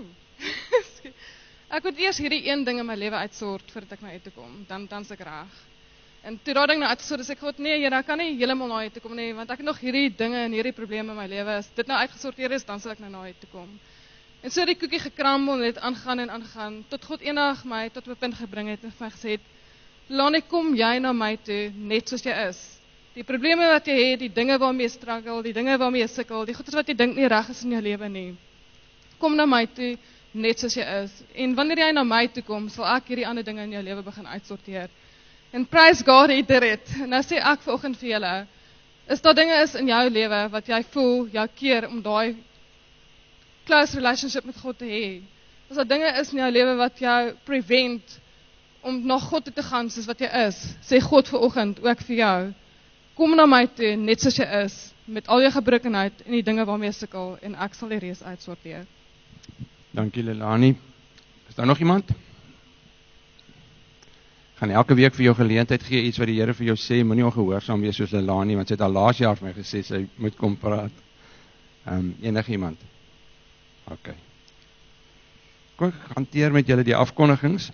Ek moet eers hierdie een ding in my lewe uitsort voordat ek na U toe kom, dan is ek reg. En toe daai ding nou uitgesort, dis ek God, nee Here, ek kan nie heeltemal na U toe kom nie, want ek het nog hierdie dinge en hierdie probleme in my lewe. As dit nou uitgesorteer is, dan sal ek nou na U toe kom. En so die koekie gekrammel en het aangaan, tot God eendag my tot 'n punt gebring het en vir my gesê het, Lani, kom jy na my toe, net soos jy is. Die probleme wat jy het, die dinge waarmee jy struggle, die dinge waarmee jy sukkel, die goedes wat jy dink nie reg is in jou lewe nie. Kom na my toe, net soos jy is. En wanneer jy na my toe kom, sal ek hierdie ander dinge in jou lewe begin uitsorteer. En praise God, he did it. En nou sê ek vanoggend vir julle, is daar dinge is in jou lewe wat jy voel, jou keer om daai close relationship met God te hê. As daar dinge is in jou lewe wat jou prevent om na God toe te gaan soos wat jy is, sê God vanoggend ook vir jou, kom na my toe, net soos jy is, met al jou gebrokenheid en die dinge waarmee jy sukkel, en ek sal die res uitsorteer. Dankie Lelani. Is daar nog iemand? Gaan elke week vir jou geleentheid gee, iets wat die Here vir jou sê, moenie ongehoorsaam wees soos Lelani, want sy het al laas jaar vir my gesê, sy moet kom praat. Enige iemand? Ok. Kom ek hanteer met julle die afkondigings.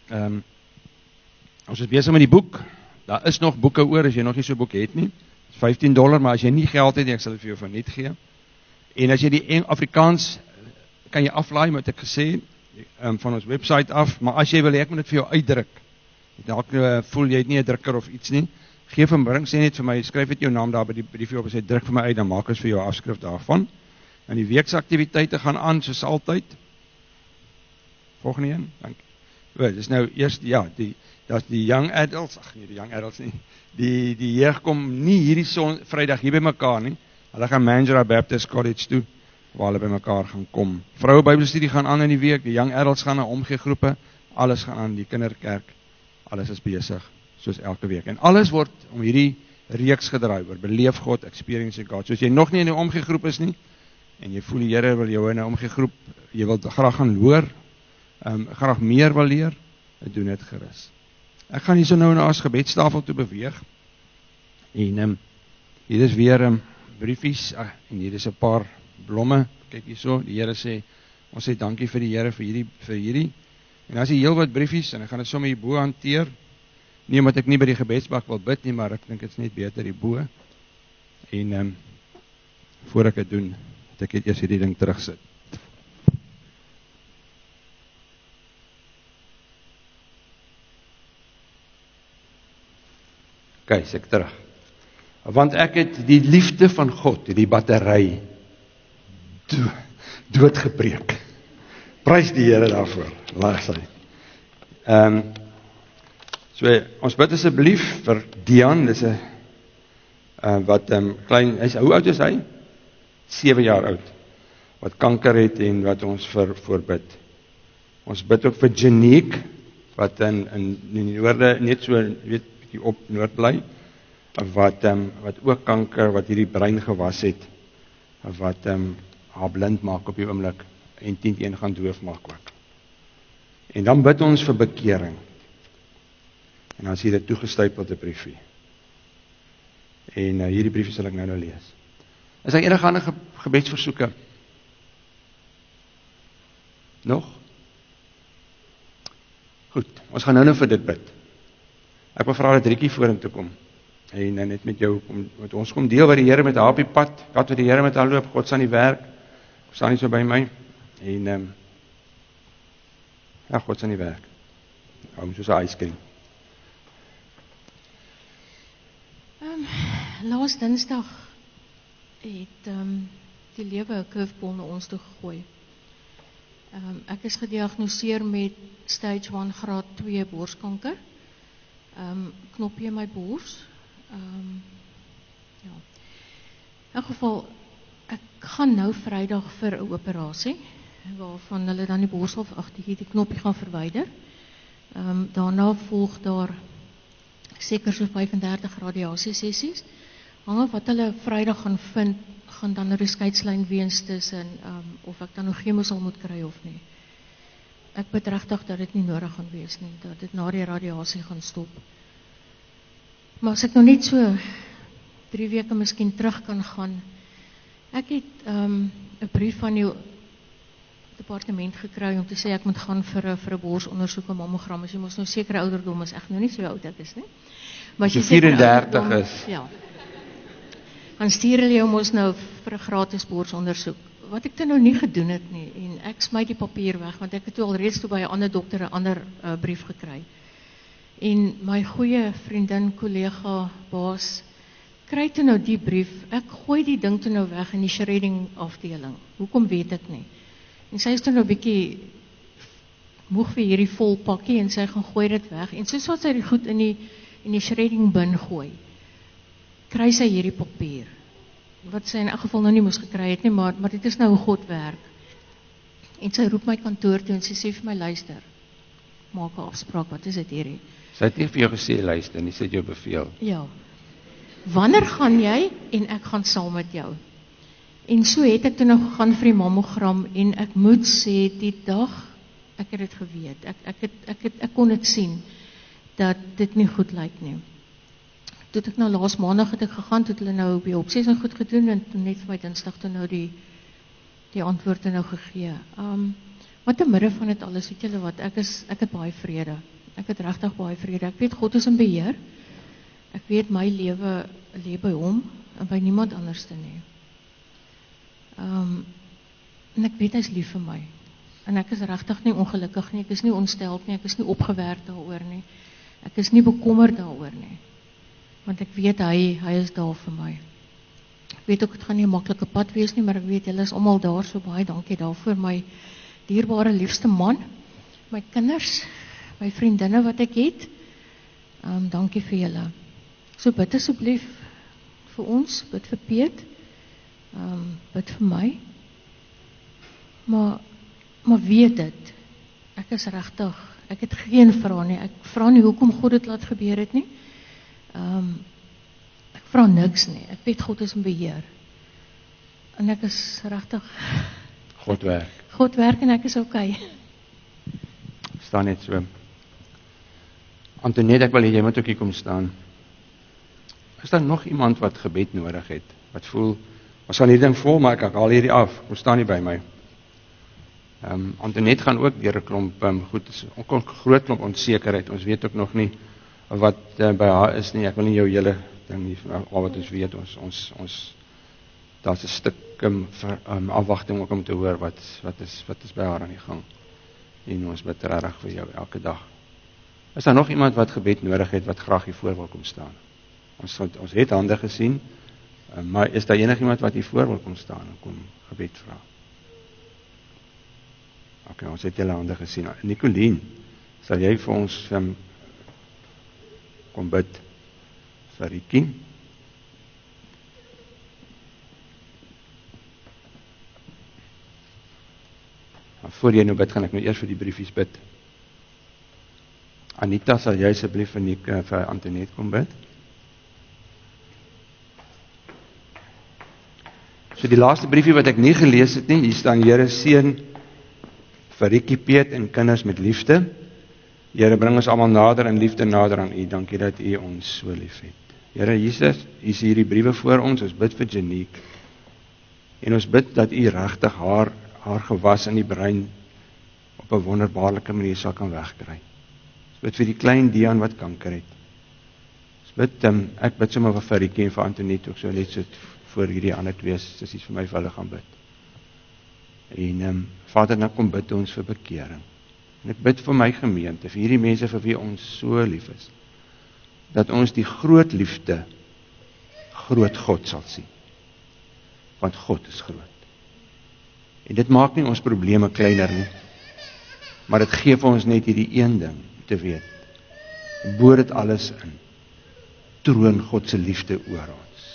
Ons is besig met die boek. Daar is nog boeke oor, as jy nog nie so boek het nie. $15, maar as jy nie geld het, ek sal dit vir jou verniet gee. En as jy die Afrikaans kan jy aflaai, moet ek gesê, van ons website af, maar as jy wil, ek moet dit vir jou uitdruk. Dalk voel jy het nie 'n drukker of iets nie. Geef hom bring, sê net vir my, skryf net jou naam daar by die briefie op en sê druk vir my uit, dan maak ons vir jou afskrif daarvan. En die weeksaktiwiteite gaan aan soos altyd. Volgende een, dankie. Dis nou eers daar's die young adults, nie die young adults nie. Die jeug kom nie hierdie Vrydag hier by mekaar nie. Hulle gaan Mandurah Baptist College toe waar hulle by mekaar gaan kom. Vroue Bybelstudie gaan aan in die week, die young adults gaan na omgegroepe, alles gaan aan, die kinderkerk. Alles is besig, soos elke week. En alles word om hierdie reeks gedraai, oor beleef God, experience God. Soos jy nog nie in die omgegroep is nie, en jy voel die Here wil jou in 'n omgegroep, jy wil graag gaan hoor, graag meer wil leer, doen dit gerus. Ek gaan hier so nou na ons gebedstafel toe beweeg, en hier is weer briefies, en hier is 'n paar blomme, kyk hier so, die Here sê, ons sê dankie vir die Here vir hierdie, en as jy heel wat briefies, en ek gaan dit sommer hierbo hanteer, nie omdat ek nie by die gebedsbak wil bid nie, maar ek dink dit is net beter hierbo, en voor ek dit doen, het ek eers hierdie ding terugsit. Kyk, ek terug. Want ek het die liefde van God, die battery, doodgepreek. Prys die Here daarvoor. Laat hy. So ons bid asseblief vir Dian, dis 'n wat klein, hoe oud is hy? 7 jaar oud. Wat kanker het en wat ons voorbid. Ons bid ook vir Janique wat in die noorde net so weet bietjie op noord bly, wat ook kanker wat hierdie brein gewas het, wat haar blind maak op die oomblik en 10-1 gaan doof maak ook. En dan bid ons vir bekering. En dan is hier dit toegestuipeld 'n briefie. En hierdie briefie sal ek nou lees. Is daar enige ander gebedsversoeke? Nog? Goed, ons gaan nou vir dit bid. Ek wil vra dat Riekie vorentoe kom. En net met jou, met ons kom deel wat die Here met haar op die pad, wat die Here met haar loop, God staan die werk, staan nie so by my, en ja, God staan die werk, hou soos 'n yskriem. Laas Dinsdag het die lewe 'n curveball na ons toe gegooi. Ek is gediagnoseer met stage 1 graad 2 borskanker. Knoppie in my bors. Ja. In elk geval, ek gaan nou Vrydag vir 'n operasie, waarvan hulle dan die borsel agter die knoppie gaan verwyder. Daarna volg daar seker so 35 radiasiesessies. Hang af wat hulle Vrydag gaan vind, gaan dan 'n skeidslyn wees tussen of ek dan nog chemo sal moet kry of nie. Ek bid regtig dat dit nie nodig gaan wees nie, dat dit na die radiasie gaan stop. Maar as ek nou net so 3 weke miskien terug kan gaan. Ek het 'n brief van die departement gekry om te sê ek moet gaan vir 'n borsondersoek, 'n mammogram. As jy mos nou sekere ouderdom is, ek nou nie so oud ek is nie. Maar as jy 34 is. Ja. Dan stuur hulle jou mos nou vir 'n gratis borsondersoek. Wat ek toe nou nie gedoen het nie, en ek smy die papier weg, want ek het toe al reeds toe by 'n ander dokter 'n ander brief gekry. En my goeie vriendin, kollega, baas, kry toe nou die brief, ek gooi die ding toe nou weg in die shredding afdeling. Hoekom weet ek nie. En sy is toe nou bietjie moeg vir hierdie vol pakkie, en sy gaan gooi dit weg, en soos wat sy die goed in die shredding bin gooi, kry sy hierdie papier, wat sy in elk geval nou nie moes gekry het nie, maar dit is nou hoe God werk. En sy roep my kantoor toe, en sy sê vir my, luister, maak 'n afspraak, wat is dit hierdie? Sy het nie vir jou gesê, luister, nie, sy het jou beveel. Ja. Wanneer gaan jy, en ek gaan saam met jou? En so het ek toe nou gegaan vir die mammogram, en ek moet sê, die dag, ek het dit geweet, ek kon dit sien, dat dit nie goed lyk nie. Toe ek nou laas maandag het ek gegaan, toe het hulle nou biopsies en goed gedoen, en toe net vir my Dinsdag toe nou die antwoorde nou gegee. Maar te midde van dit alles, weet julle wat, ek het baie vrede. Ek het regtig baie vrede. Ek weet God is in beheer. Ek weet my lewe lê by hom en by niemand anders nie. En ek weet hy is lief vir my. En ek is regtig nie ongelukkig nie. Ek is nie ontsteld nie. Ek is nie opgewerk daaroor nie. Ek is nie bekommerd daaroor nie. Want ek weet hy is daar vir my. Ek weet ook dit gaan nie 'n maklike pad wees nie, maar ek weet julle is almal daar, so baie dankie daarvoor. My dierbare liefste man, my kinders, my vriendinne wat ek het. Dankie vir julle. So bid asseblief vir ons, bid vir Piet, bid vir my. Maar weet dit, ek is regtig, ek het geen vrae nie. Ek vra nie hoekom God dit laat gebeur het nie. Ek vra niks nie. Ek weet God is in beheer. En ek is regtig God werk. God werk en ek is okay. Staan net so. Antoinette, ek wil hê jy moet ook hier kom staan. Is daar nog iemand wat gebed nodig het? Wat voel, ons gaan hierdie ding vol maak, ek haal hierdie af. Kom staan nie by my. Antoinette gaan ook deur 'n klomp goed, ook 'n groot klomp onsekerheid. Ons weet ook nog nie wat by haar is nie. Ek wil nie jou hele ding nie, al wat ons weet, ons daar's 'n stuk afwagting ook om te hoor wat is by haar aan die gang. En ons bid regtig vir jou elke dag. Is daar nog iemand wat gebed nodig het, wat graag hier voor wil kom staan? Ons het hande gesien, maar is daar enigiemand wat hier voor wil kom staan en kom gebed vra? Okay, ons het julle hande gesien. Nicolien, sal jy vir ons kom bid vir Riekie? Voor jy nou bid, gaan ek nou eers vir die briefies bid. Anita, sal jy asseblief vir Antoinette kom bid? So die laaste briefie wat ek nie gelees het nie, hier staan: Here seën vir Riekie, Piet en kinders met liefde. Here bring ons almal nader in liefde nader aan U. Dankie dat U ons so lief het. Here Jesus, U sien hierdie briewe voor ons. Ons bid vir Janique. En ons bid dat U regtig haar gewas in die brein op 'n wonderbaarlike manier sal kan wegkry. bid vir die klein Dian wat kanker het. Ek bid sommer vir Rietjie en vir Antoinette ook so net so voor hierdie ander twee sissies vir my vir hulle gaan bid. En Vader, dan kom bid ons vir bekering. En ek bid vir my gemeente, vir hierdie mense vir wie ons so lief is, dat ons die groot liefde, groot God sal sien. Want God is groot. En dit maak nie ons probleme kleiner nie, maar dit gee vir ons net hierdie een ding te weet. Bo dit alles in, troon God se liefde oor ons.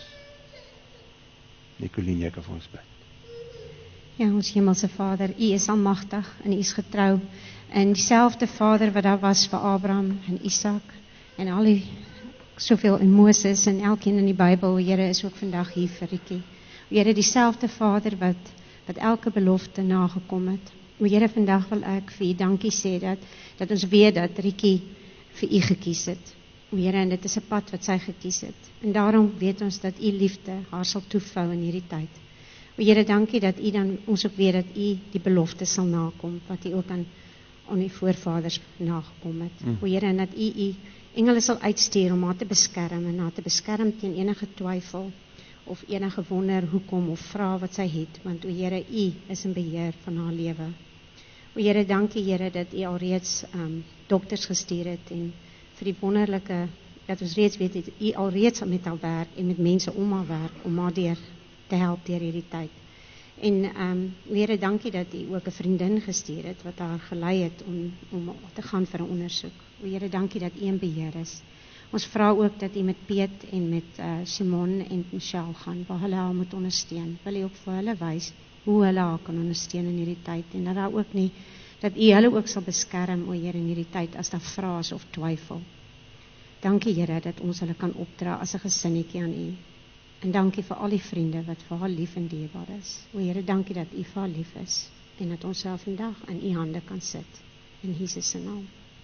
Nicoline, jy kan vir ons bid. Ja, ons hemelse Vader, U is almagtig en U is getrou. En dieselfde Vader wat daar was vir Abraham en Isak en al die soveel in Moses en elkeen in die Bybel, Here, is ook vandag hier vir Rietjie. Here, dieselfde Vader wat elke belofte nagekom het. Here, vandag wil ek vir U dankie sê dat ons weet dat Rietjie vir U gekies het. Here, en dit is 'n pad wat sy gekies het. En daarom weet ons dat U liefde haar sal toevou in hierdie tyd. Here, dankie dat U dan ons ook weet dat U die belofte sal nakom wat U ook aan die voorvaders nagekom het. Here, en dat U engele sal uitstuur om haar te beskerm en haar te beskerm teen enige twyfel of enige wonder hoekom of vrae wat sy het, want Here, U is in beheer van haar lewe. Here, dankie Here dat U alreeds dokters gestuur het en vir die wonderlike dat ons reeds weet dat U alreeds met haar werk en met mense om haar werk om haar te help deur hierdie tyd. En Here, dankie dat U ook 'n vriendin gestuur het wat haar gelei het om te gaan vir 'n ondersoek. Here, dankie dat U in beheer is. Ons vra ook dat U met Piet en met Simon en Michelle gaan, waar hulle haar moet ondersteun. Wil U ook vir hulle wys hoe hulle haar kan ondersteun in hierdie tyd en dat daar ook nie dat U hulle ook sal beskerm, o Here, in hierdie tyd as daar vrae is of twyfel. Dankie Here dat ons hulle kan opdra as 'n gesinnetjie aan U. En dankie vir al die vriende wat vir haar lief en dierbaar is. O Here, dankie dat U vir haar lief is en dat ons self vandag in U hande kan sit. In Jesus se naam.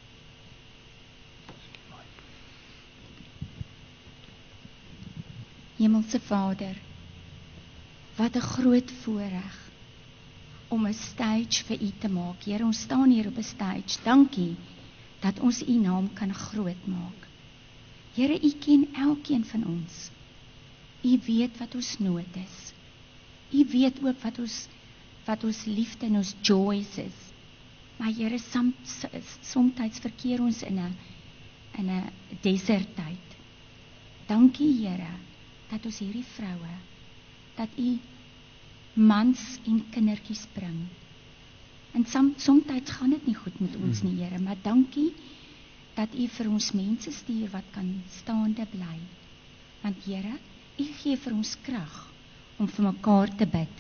Hemelse Vader, wat 'n groot voorreg om 'n stage vir U te maak. Here, ons staan hier op 'n stage. Dankie dat ons U naam kan groot maak. Here, U ken elkeen van ons. U weet wat ons nood is. U weet ook wat ons liefde en ons joys is. Maar Here, soms verkeer ons in 'n desert tyd. Dankie Here dat ons hierdie vroue, dat U mans en kindertjies bring. En soms gaan dit nie goed met ons nie, Here, maar dankie dat U vir ons mense stuur wat kan staande bly. Want Here, U gee vir ons krag om vir mekaar te bid.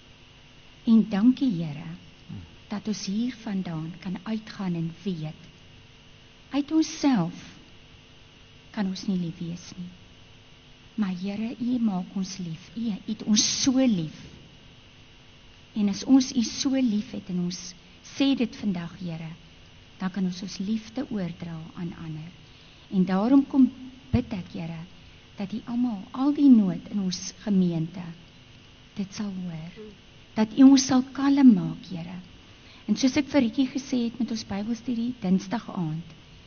En dankie Here dat ons hier vandaan kan uitgaan en weet, uit onsself kan ons nie lief wees nie. Maar Here, U maak ons lief. U het ons so lief. En as ons U so lief het en ons sê dit vandag, Here, dan kan ons liefde oordra aan ander. En daarom kom bid ek, Here, dat U almal, al die nood in ons gemeente, dit sal hoor. Dat U ons sal kalm maak, Here. En soos ek vir Rietjie gesê het met ons Bybelstudie Dinsdag aand,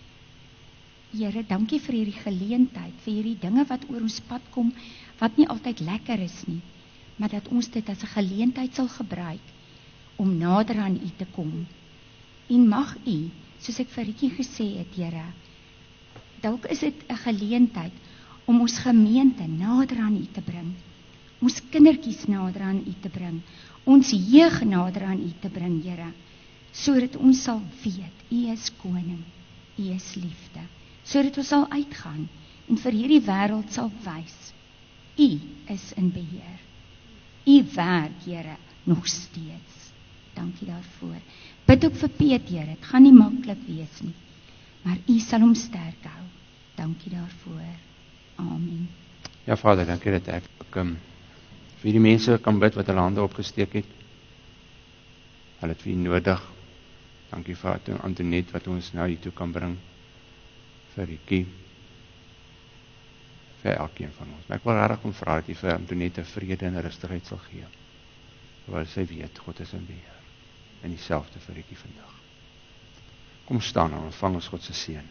Here, dankie vir hierdie geleentheid, vir hierdie dinge wat oor ons pad kom, wat nie altyd lekker is nie, maar dat ons dit as 'n geleentheid sal gebruik, om nader aan U te kom. En mag U, soos ek vir Rietjie gesê het, Here, dalk is dit 'n geleentheid, om ons gemeente nader aan U te bring, ons kindertjies nader aan U te bring, ons jeug nader aan U te bring, Here, sodat ons sal weet, U is koning, U is liefde, sodat ons sal uitgaan en vir hierdie wêreld sal wys, U is in beheer. U werk, Here, nog steeds. Dankie daarvoor. Bid ook vir Piet, Here, dit gaan nie maklik wees nie, maar U sal hom sterk hou. Dankie daarvoor. Amen. Ja Vader, dankie dat ek vir die mense kan bid wat hulle hande opgesteek het. Hulle het vir U nodig. Dankie vir Antoinette wat ons nou hier toe kan bring. Vir Rietjie. Vir elkeen van ons. Maar ek wil regtig om vra dat U vir Antoinette vrede en rustigheid sal gee. Terwyl sy weet, God is in beheer. En dieselfde vir Rietjie vandag. Kom staan en ontvang ons God se seën.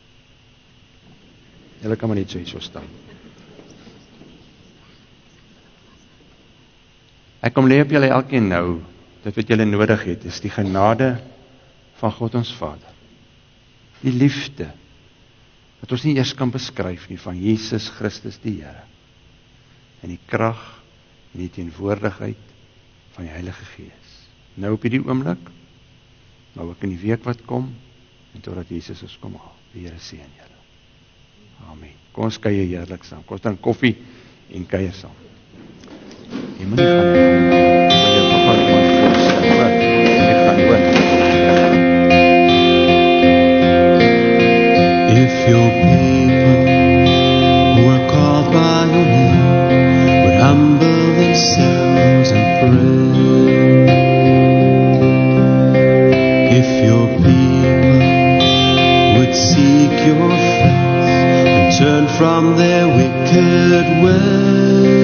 Julle kan maar net so hier so staan. Ek kom lê op julle elkeen nou, dit wat julle nodig het, is die genade van God ons Vader. Die liefde, wat ons nie eers kan beskryf nie, van Jesus Christus die Here. En die krag en die teenwoordigheid van die Heilige Gees. Nou op hierdie oomblik, maar ook in die week wat kom, en totdat Jesus ons kom haal. Die Here seën julle. Amen. Kom ons kuier heerlik saam. Kom ons drink koffie en kuier saam. Jy moet nie gaan If your people who are called by your name would humble themselves and pray, if your people would seek your face and turn from their wicked ways,